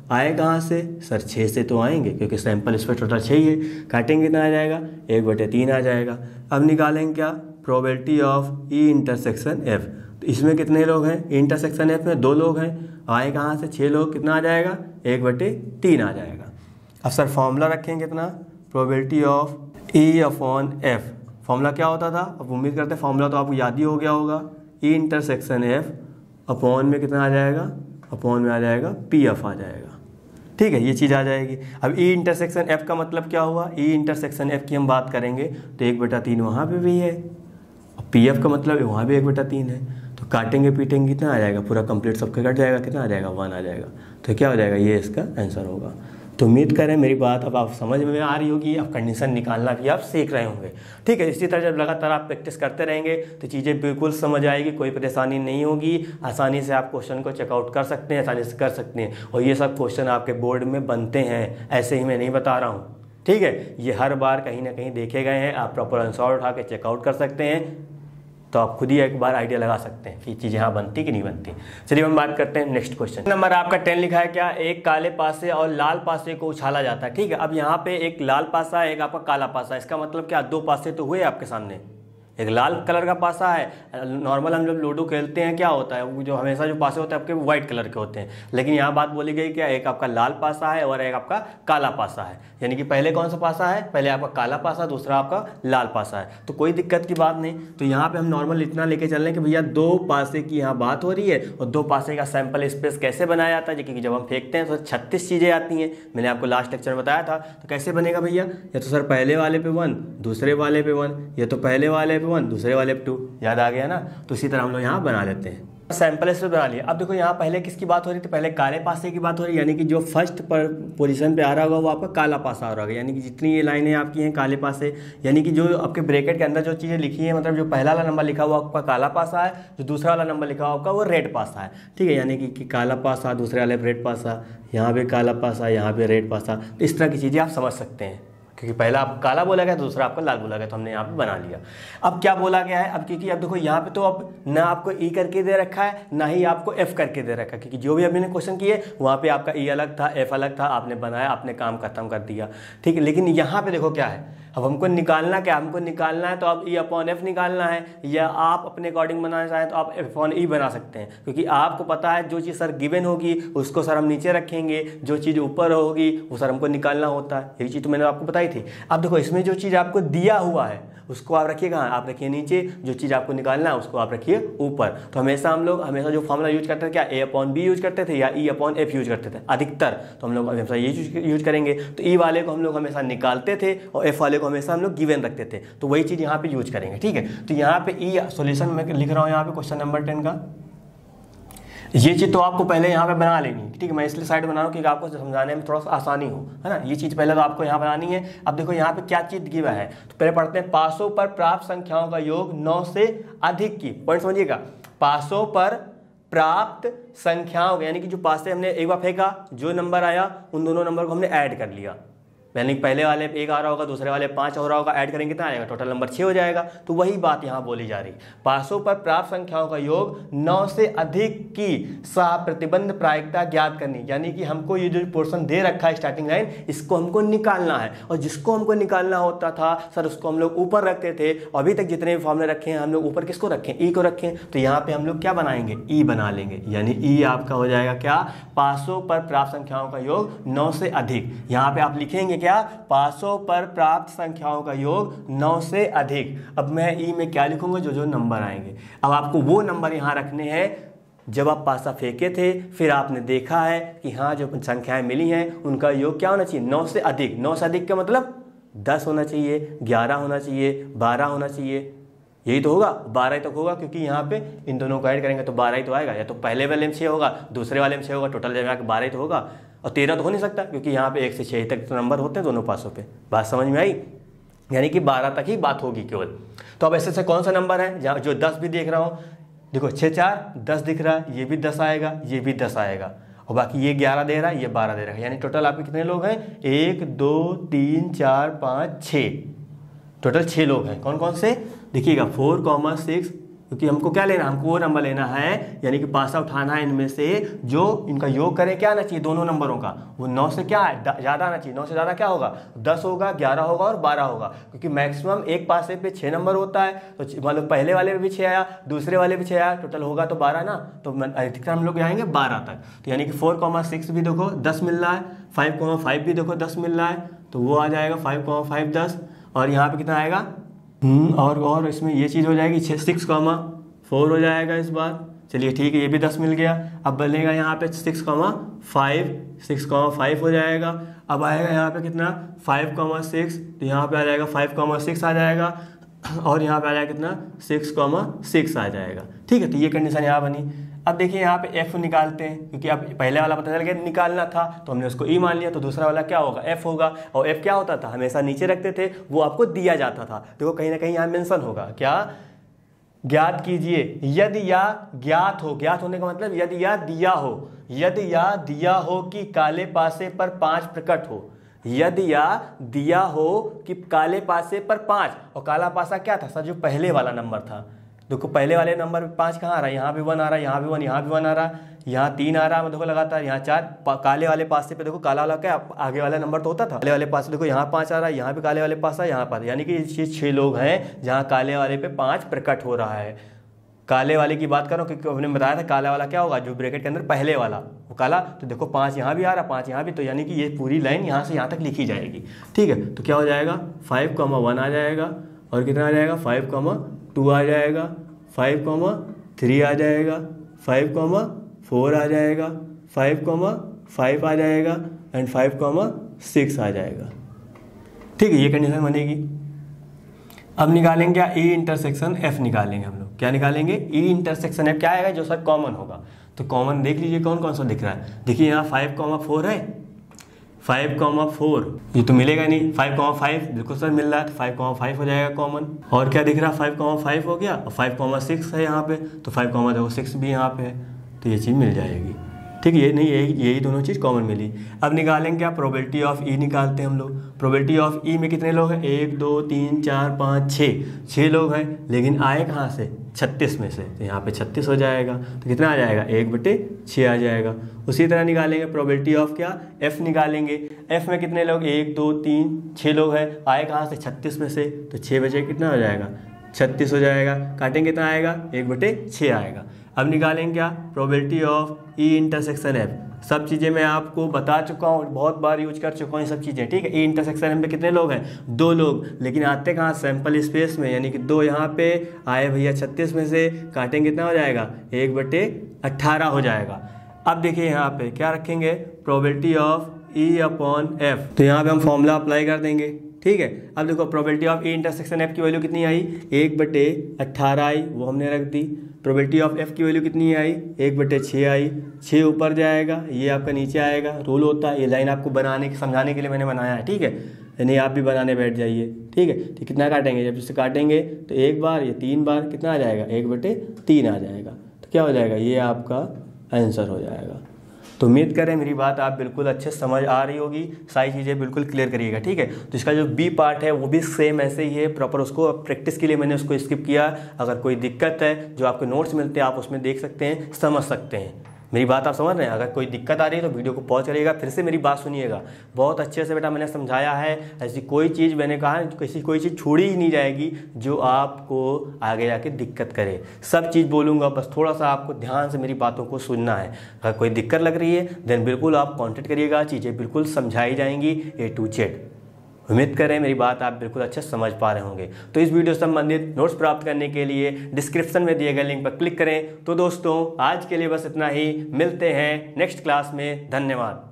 आए कहाँ से सर, छः से तो आएंगे क्योंकि सैंपल इस पर टोटल छः ही है। काटेंगे कितना आ जाएगा, एक बटे तीन आ जाएगा। अब निकालेंगे क्या, probability of E intersection F. तो इसमें कितने लोग हैं, इंटरसेक्शन एफ में दो लोग हैं, आए कहाँ से छः लोग, कितना आ जाएगा, एक बटे तीन आ जाएगा। अब सर फॉर्मूला रखेंगे कितना, probability of E upon F. Formula क्या होता था, अब उम्मीद करते हैं फॉर्मूला तो आपको याद ही हो गया होगा। ई इंटरसेक्शन एफ अपॉन में कितना आ जाएगा, अपॉन में आ जाएगा पी एफ आ जाएगा। ठीक है, ये चीज़ आ जाएगी। अब ई इंटरसेक्शन एफ का मतलब क्या हुआ, ई इंटरसेक्शन एफ की हम बात करेंगे तो एक बटा तीन वहाँ पे भी है, और पी एफ का मतलब वहाँ भी एक बटा तीन है। तो काटेंगे पीटेंगे कितना आ जाएगा, पूरा कंप्लीट सबका कट जाएगा, कितना आ जाएगा, वन आ जाएगा। तो क्या हो जाएगा, ये इसका आंसर होगा। तो उम्मीद करें मेरी बात अब आप समझ में आ रही होगी, अब कंडीशन निकालना भी आप सीख रहे होंगे। ठीक है, इसी तरह जब लगातार आप प्रैक्टिस करते रहेंगे तो चीज़ें बिल्कुल समझ आएगी, कोई परेशानी नहीं होगी, आसानी से आप क्वेश्चन को चेकआउट कर सकते हैं, आसानी से कर सकते हैं। और ये सब क्वेश्चन आपके बोर्ड में बनते हैं, ऐसे ही मैं नहीं बता रहा हूँ। ठीक है, ये हर बार कहीं ना कहीं देखे गए हैं, आप प्रॉपर आंसर उठा के चेकआउट कर सकते हैं, तो आप खुद ही एक बार आइडिया लगा सकते हैं कि चीज़ यहाँ बनती कि नहीं बनती। चलिए हम बात करते हैं नेक्स्ट क्वेश्चन। नंबर आपका टेन लिखा है क्या, एक काले पासे और लाल पासे को उछाला जाता है। ठीक है, अब यहाँ पे एक लाल पासा है, एक आपका काला पासा है, इसका मतलब क्या, दो पासे तो हुए आपके सामने। एक लाल कलर का पासा है, नॉर्मल हम जब लूडो खेलते हैं क्या होता है, जो हमेशा जो पासे होते हैं आपके व्हाइट कलर के होते हैं, लेकिन यहाँ बात बोली गई क्या, एक आपका लाल पासा है और एक आपका काला पासा है। यानी कि पहले कौन सा पासा है, पहले आपका काला पासा, दूसरा आपका लाल पासा है। तो कोई दिक्कत की बात नहीं। तो यहाँ पे हम नॉर्मल इतना लेके चल रहे हैं कि भैया दो पासे की यहाँ बात हो रही है, और दो पासे का सैंपल स्पेस कैसे बनाया जाता है, क्योंकि जब हम फेंकते हैं तो छत्तीस चीज़ें आती हैं, मैंने आपको लास्ट लेक्चर में बताया था। तो कैसे बनेगा भैया, या तो सर पहले वाले पे वन, दूसरे वाले पे वन, या तो पहले वाले पे वन, दूसरे वाले पे टू। याद आ गया ना, तो इसी तरह हम लोग यहाँ बना लेते हैं। सैंपल इसमें बना लिया। अब देखो यहाँ पहले किसकी बात हो रही थी, पहले काले पासे की बात हो रही है, यानी कि जो फर्स्ट पर पोजीशन पे आ रहा होगा वो आपका काला पासा आ रहा होगा। यानी कि जितनी ये लाइनें आपकी हैं काले पासे, यानी कि जो आपके ब्रैकेट के अंदर जो चीज़ें लिखी है, मतलब जो पहला वाला नंबर लिखा हुआ आपका काला पासा है, जो दूसरा वाला नंबर लिखा हुआ आपका वो रेड पासा है। ठीक है, यानी कि, कि काला पासा, दूसरे वाले रेड पासा, यहाँ पे काला पासा, यहाँ पे रेड पासा, इस तरह की चीज़ें आप समझ सकते हैं। क्योंकि पहला आप काला बोला गया, दूसरा आपका लाल बोला गया, तो हमने यहाँ पे बना लिया। अब क्या बोला गया है, अब क्योंकि अब देखो यहाँ पे तो अब ना आपको ई करके दे रखा है, ना ही आपको एफ करके दे रखा है, क्योंकि जो भी अभी ने क्वेश्चन किए वहाँ पे आपका ई अलग था, एफ अलग था, आपने बनाया, आपने काम खत्म कर दिया। ठीक है, लेकिन यहाँ पे देखो क्या है, अब हमको निकालना क्या, हमको निकालना है तो अब ई अपॉन एफ निकालना है, या आप अपने अकॉर्डिंग बनाना चाहें तो आप एफ अपॉन ई बना सकते हैं। क्योंकि आपको पता है जो चीज़ सर गिवन होगी उसको सर हम नीचे रखेंगे, जो चीज़ ऊपर होगी वो सर हमको निकालना होता है। यही चीज़ तो मैंने आपको बताई थी। अब देखो इसमें जो चीज़ आपको दिया हुआ है उसको आप रखिए कहाँ, आप रखिए नीचे, जो चीज़ आपको निकालना है उसको आप रखिए ऊपर। तो हमेशा हम लोग हमेशा जो फॉर्मूला यूज करते थे क्या, ए अपॉन बी यूज करते थे या ई अपॉन एफ यूज करते थे अधिकतर, तो हम लोग हमेशा ये यूज करेंगे। तो ई वाले को हम लोग हमेशा निकालते थे और एफ वाले को हमेशा हम लोग गिवन रखते थे, तो वही चीज़ यहाँ पे यूज करेंगे। ठीक है, तो यहाँ पे ई सोल्यूशन में लिख रहा हूँ यहाँ पे क्वेश्चन नंबर टेन का, ये चीज़ तो आपको पहले यहाँ पे बना लेनी है। ठीक है, मैं इसलिए साइड बना रहा हूँ क्योंकि आपको समझाने में थोड़ा सा आसानी हो, है ना। ये चीज़ पहले तो आपको यहाँ बनानी है। अब देखो यहाँ पे क्या चीज़ गिवा है, तो पहले पढ़ते हैं, पासों पर प्राप्त संख्याओं का योग नौ से अधिक की, पॉइंट समझिएगा, पासों पर प्राप्त संख्याओं का, यानी कि जो पासे हमने एक बार फेंका, जो नंबर आया उन दोनों नंबर को हमने ऐड कर लिया, यानी पहले वाले एक आ रहा होगा, दूसरे वाले पाँच हो रहा होगा, ऐड करेंगे कितना आएगा, टोटल नंबर छः हो जाएगा। तो वही बात यहाँ बोली जा रही, पासों पर प्राप्त संख्याओं का योग नौ से अधिक की सा प्रतिबंध प्रायिकता ज्ञात करनी, यानी कि हमको ये जो पोर्शन दे रखा है स्टार्टिंग लाइन, इसको हमको निकालना है, और जिसको हमको निकालना होता था सर उसको हम लोग ऊपर रखते थे। अभी तक जितने भी फॉर्मूले रखे हैं हम लोग ऊपर किसको रखें, ई को रखें। तो यहाँ पे हम लोग क्या बनाएंगे, ई बना लेंगे, यानी ई आपका हो जाएगा क्या, पासों पर प्राप्त संख्याओं का योग नौ से अधिक। यहाँ पे आप लिखेंगे क्या, पासों पर प्राप्त संख्याओं का योग नौ से अधिक। अब मैं ई में क्या लिखूंगा, जो जो नंबर आएंगे। अब आपको वो नंबर यहाँ रखने हैं जब आप पासा फेंके थे, फिर आपने देखा है कि हाँ जो संख्याएं मिली हैं उनका योग क्या होना चाहिए, नौ से अधिक। नौ से अधिक का मतलब दस होना चाहिए, ग्यारह होना चाहिए, बारह होना चाहिए, यही तो होगा, बारह ही तक होगा, क्योंकि यहाँ पे इन दोनों को ऐड करेंगे तो बारह ही तो आएगा। या तो पहले वाले में छः होगा, दूसरे वाले में छः होगा, टोटल जमा के बारह ही तो होगा। और तेरह तो हो नहीं सकता, क्योंकि यहाँ पे एक से छः तक तो नंबर होते हैं दोनों पासों पे। बात समझ में आई, यानी कि बारह तक ही बात होगी केवल। तो अब ऐसे से कौन सा नंबर है जहाँ जो दस भी देख रहा हूँ, देखो छः चार दस दिख रहा है, ये भी दस आएगा, ये भी दस आएगा, और बाकी ये ग्यारह दे रहा है, ये बारह दे रहा है। यानी टोटल आपके कितने लोग हैं, एक दो तीन चार पाँच छः, टोटल छः लोग हैं। कौन कौन से देखिएगा, फोर कॉमा सिक्स क्योंकि हमको क्या लेना, हमको वो नंबर लेना है, यानी कि पासा उठाना है इनमें से जो इनका योग करें क्या आना चाहिए दोनों नंबरों का, वो नौ से क्या है ज़्यादा आना चाहिए। नौ से ज़्यादा क्या होगा, दस होगा, ग्यारह होगा और बारह होगा, क्योंकि मैक्सिमम एक पासे पे छः नंबर होता है। तो मान लो पहले वाले में भी छः आया, दूसरे वाले भी छः आया, टोटल होगा तो बारह ना, तो अधिकतर हम लोग जाएंगे बारह तक। तो यानी कि फोर कॉमा सिक्स भी देखो दस मिल रहा है, फाइव कॉमा फाइव भी देखो दस मिल रहा है, तो वो आ जाएगा फाइव कॉमा फाइव दस, और यहाँ पे कितना आएगा और और इसमें ये चीज़ हो जाएगी छः सिक्स कॉमा फोर हो जाएगा इस बार। चलिए ठीक है, ये भी दस मिल गया। अब बनेगा यहाँ पे six comma five, six comma five हो जाएगा। अब आएगा यहाँ पे कितना फाइव कॉमा सिक्स, तो यहाँ पे आ जाएगा फाइव कॉमा सिक्स आ जाएगा, और यहाँ पे आ जाएगा कितना सिक्स कॉमा सिक्स आ जाएगा। ठीक है, तो ये कंडीशन यहाँ बनी। अब देखिए यहाँ पे एफ निकालते हैं, क्योंकि अब पहले वाला पता चल गया निकालना था तो हमने उसको ई मान लिया, तो दूसरा वाला क्या होगा एफ होगा। और एफ क्या होता था, हमेशा नीचे रखते थे, वो आपको दिया जाता था। देखो कहीं ना कहीं यहाँ मेंशन होगा क्या, ज्ञात कीजिए यदि या ज्ञात हो, ज्ञात होने का मतलब यदि या दिया हो, यदि या दिया हो कि काले पासे पर पांच प्रकट हो, यदि या दिया हो कि काले पासे पर पांच, और काला पासा क्या था सर, जो पहले वाला नंबर था। देखो पहले वाले नंबर पे पाँच कहाँ आ रहा है, यहाँ भी वन आ रहा है, यहाँ भी वन, यहाँ भी वन आ रहा है, यहाँ तीन आ रहा है, देखो लगातार यहाँ चार। काले वाले पासे पे देखो काला वाला क्या आगे वाला नंबर तो होता था, काले वाले पासे देखो यहाँ पाँच आ रहा है, यहाँ भी काले वाले पास है, यहाँ पास, यानी कि ये छः लोग हैं जहाँ काले वाले पे पाँच प्रकट हो रहा है। काले वाले की बात करो क्योंकि हमने बताया था काला वाला क्या होगा, जो ब्रैकेट के अंदर पहले वाला वो काला, तो देखो पाँच यहाँ भी आ रहा, पाँच यहाँ भी, तो यानी कि ये पूरी लाइन यहाँ से यहाँ तक लिखी जाएगी। ठीक है, तो क्या हो जाएगा फाइव कॉमा वन आ जाएगा, और कितना आ जाएगा फाइव कॉमा टू आ जाएगा, फाइव कॉमा थ्री आ जाएगा, फाइव कॉमा फोर आ जाएगा, फाइव कॉमा फाइव आ जाएगा, एंड फाइव कॉमा सिक्स आ जाएगा। ठीक है, ये कंडीशन बनेगी। अब निकालेंगे क्या, ई इंटरसेक्शन एफ निकालेंगे हम लोग। क्या निकालेंगे, ई इंटरसेक्शन एफ क्या आएगा, जो सर कॉमन होगा। तो कॉमन देख लीजिए कौन कौन सा दिख रहा है। देखिए यहाँ फाइव कॉमा फोर है, फाइव कॉमा फोर ये तो मिलेगा नहीं, फाइव कॉमा फाइव बिल्कुल सर मिल रहा है, तो फाइव कॉमा फाइव हो जाएगा कॉमन। और क्या दिख रहा है, फाइव कॉमा फाइव हो गया, और फाइव कॉमा सिक्स है यहाँ पे, तो फाइव कॉमा देखो सिक्स भी यहाँ पे है, तो ये चीज़ मिल जाएगी। ठीक है, ये नहीं यही यही दोनों चीज़ कॉमन मिली। अब निकालेंगे क्या, प्रोबेबिलिटी ऑफ ई निकालते हैं हम लोग। प्रोबेबिलिटी ऑफ ई में कितने लोग हैं, एक दो तीन चार पाँच छः, छः लोग हैं, लेकिन आए कहाँ से, छत्तीस में से, तो यहाँ पे छत्तीस हो जाएगा, तो कितना आ जाएगा एक बटे छः आ जाएगा। उसी तरह निकालेंगे प्रोबेबिलिटी ऑफ क्या, एफ निकालेंगे। एफ में कितने लोग, एक दो तीन छः लोग हैं, आए कहाँ से, छत्तीस में से, तो छः बचे कितना हो जाएगा, छत्तीस हो जाएगा। काटेंगे कितना आएगा, एक बटे छः आएगा। अब निकालेंगे क्या, probability of E intersection F. सब चीज़ें मैं आपको बता चुका हूँ, बहुत बार यूज कर चुका हूँ ये सब चीज़ें। ठीक है, ई इंटरसेक्शन एफ में कितने लोग हैं, दो लोग, लेकिन आते कहाँ, सैंपल स्पेस में, यानी कि दो यहाँ पे आए भैया छत्तीस में से, काटेंगे कितना हो जाएगा, एक बटे अट्ठारह हो जाएगा। अब देखिए यहाँ पे क्या रखेंगे, probability of E upon F, तो यहाँ पे हम फॉर्मूला अप्लाई कर देंगे। ठीक है, अब देखो probability of E intersection F की वैल्यू कितनी आई, एक बटे अट्ठारह आई, वो हमने रख दी। प्रोबेबिलिटी ऑफ एफ की वैल्यू कितनी आई, एक बटे छः आई, छः ऊपर जाएगा, ये आपका नीचे आएगा। रूल होता है, ये लाइन आपको बनाने समझाने के लिए मैंने बनाया है। ठीक है, यानी आप भी बनाने बैठ जाइए। ठीक है, तो कितना काटेंगे, जब इससे काटेंगे तो एक बार या तीन बार कितना आ जाएगा, एक बटे तीन आ जाएगा। तो क्या हो जाएगा, ये आपका आंसर हो जाएगा। तो उम्मीद करें मेरी बात आप बिल्कुल अच्छे समझ आ रही होगी, सारी चीज़ें बिल्कुल क्लियर करिएगा। ठीक है, तो इसका जो बी पार्ट है वो भी सेम ऐसे ही है प्रॉपर, उसको प्रैक्टिस के लिए मैंने उसको स्किप किया। अगर कोई दिक्कत है, जो आपके नोट्स मिलते हैं आप उसमें देख सकते हैं, समझ सकते हैं। मेरी बात आप समझ रहे हैं। अगर कोई दिक्कत आ रही है तो वीडियो को पॉज करिएगा, फिर से मेरी बात सुनिएगा। बहुत अच्छे से बेटा मैंने समझाया है, ऐसी कोई चीज़ मैंने कहा किसी कोई चीज़ छोड़ी ही नहीं जाएगी जो आपको आगे जाके दिक्कत करे। सब चीज़ बोलूँगा, बस थोड़ा सा आपको ध्यान से मेरी बातों को सुनना है। अगर कोई दिक्कत लग रही है देन बिल्कुल आप कॉन्टेक्ट करिएगा, चीज़ें बिल्कुल समझाई जाएंगी ए टू जेड। उम्मीद करें मेरी बात आप बिल्कुल अच्छे समझ पा रहे होंगे। तो इस वीडियो से संबंधित नोट्स प्राप्त करने के लिए डिस्क्रिप्शन में दिए गए लिंक पर क्लिक करें। तो दोस्तों आज के लिए बस इतना ही, मिलते हैं नेक्स्ट क्लास में। धन्यवाद।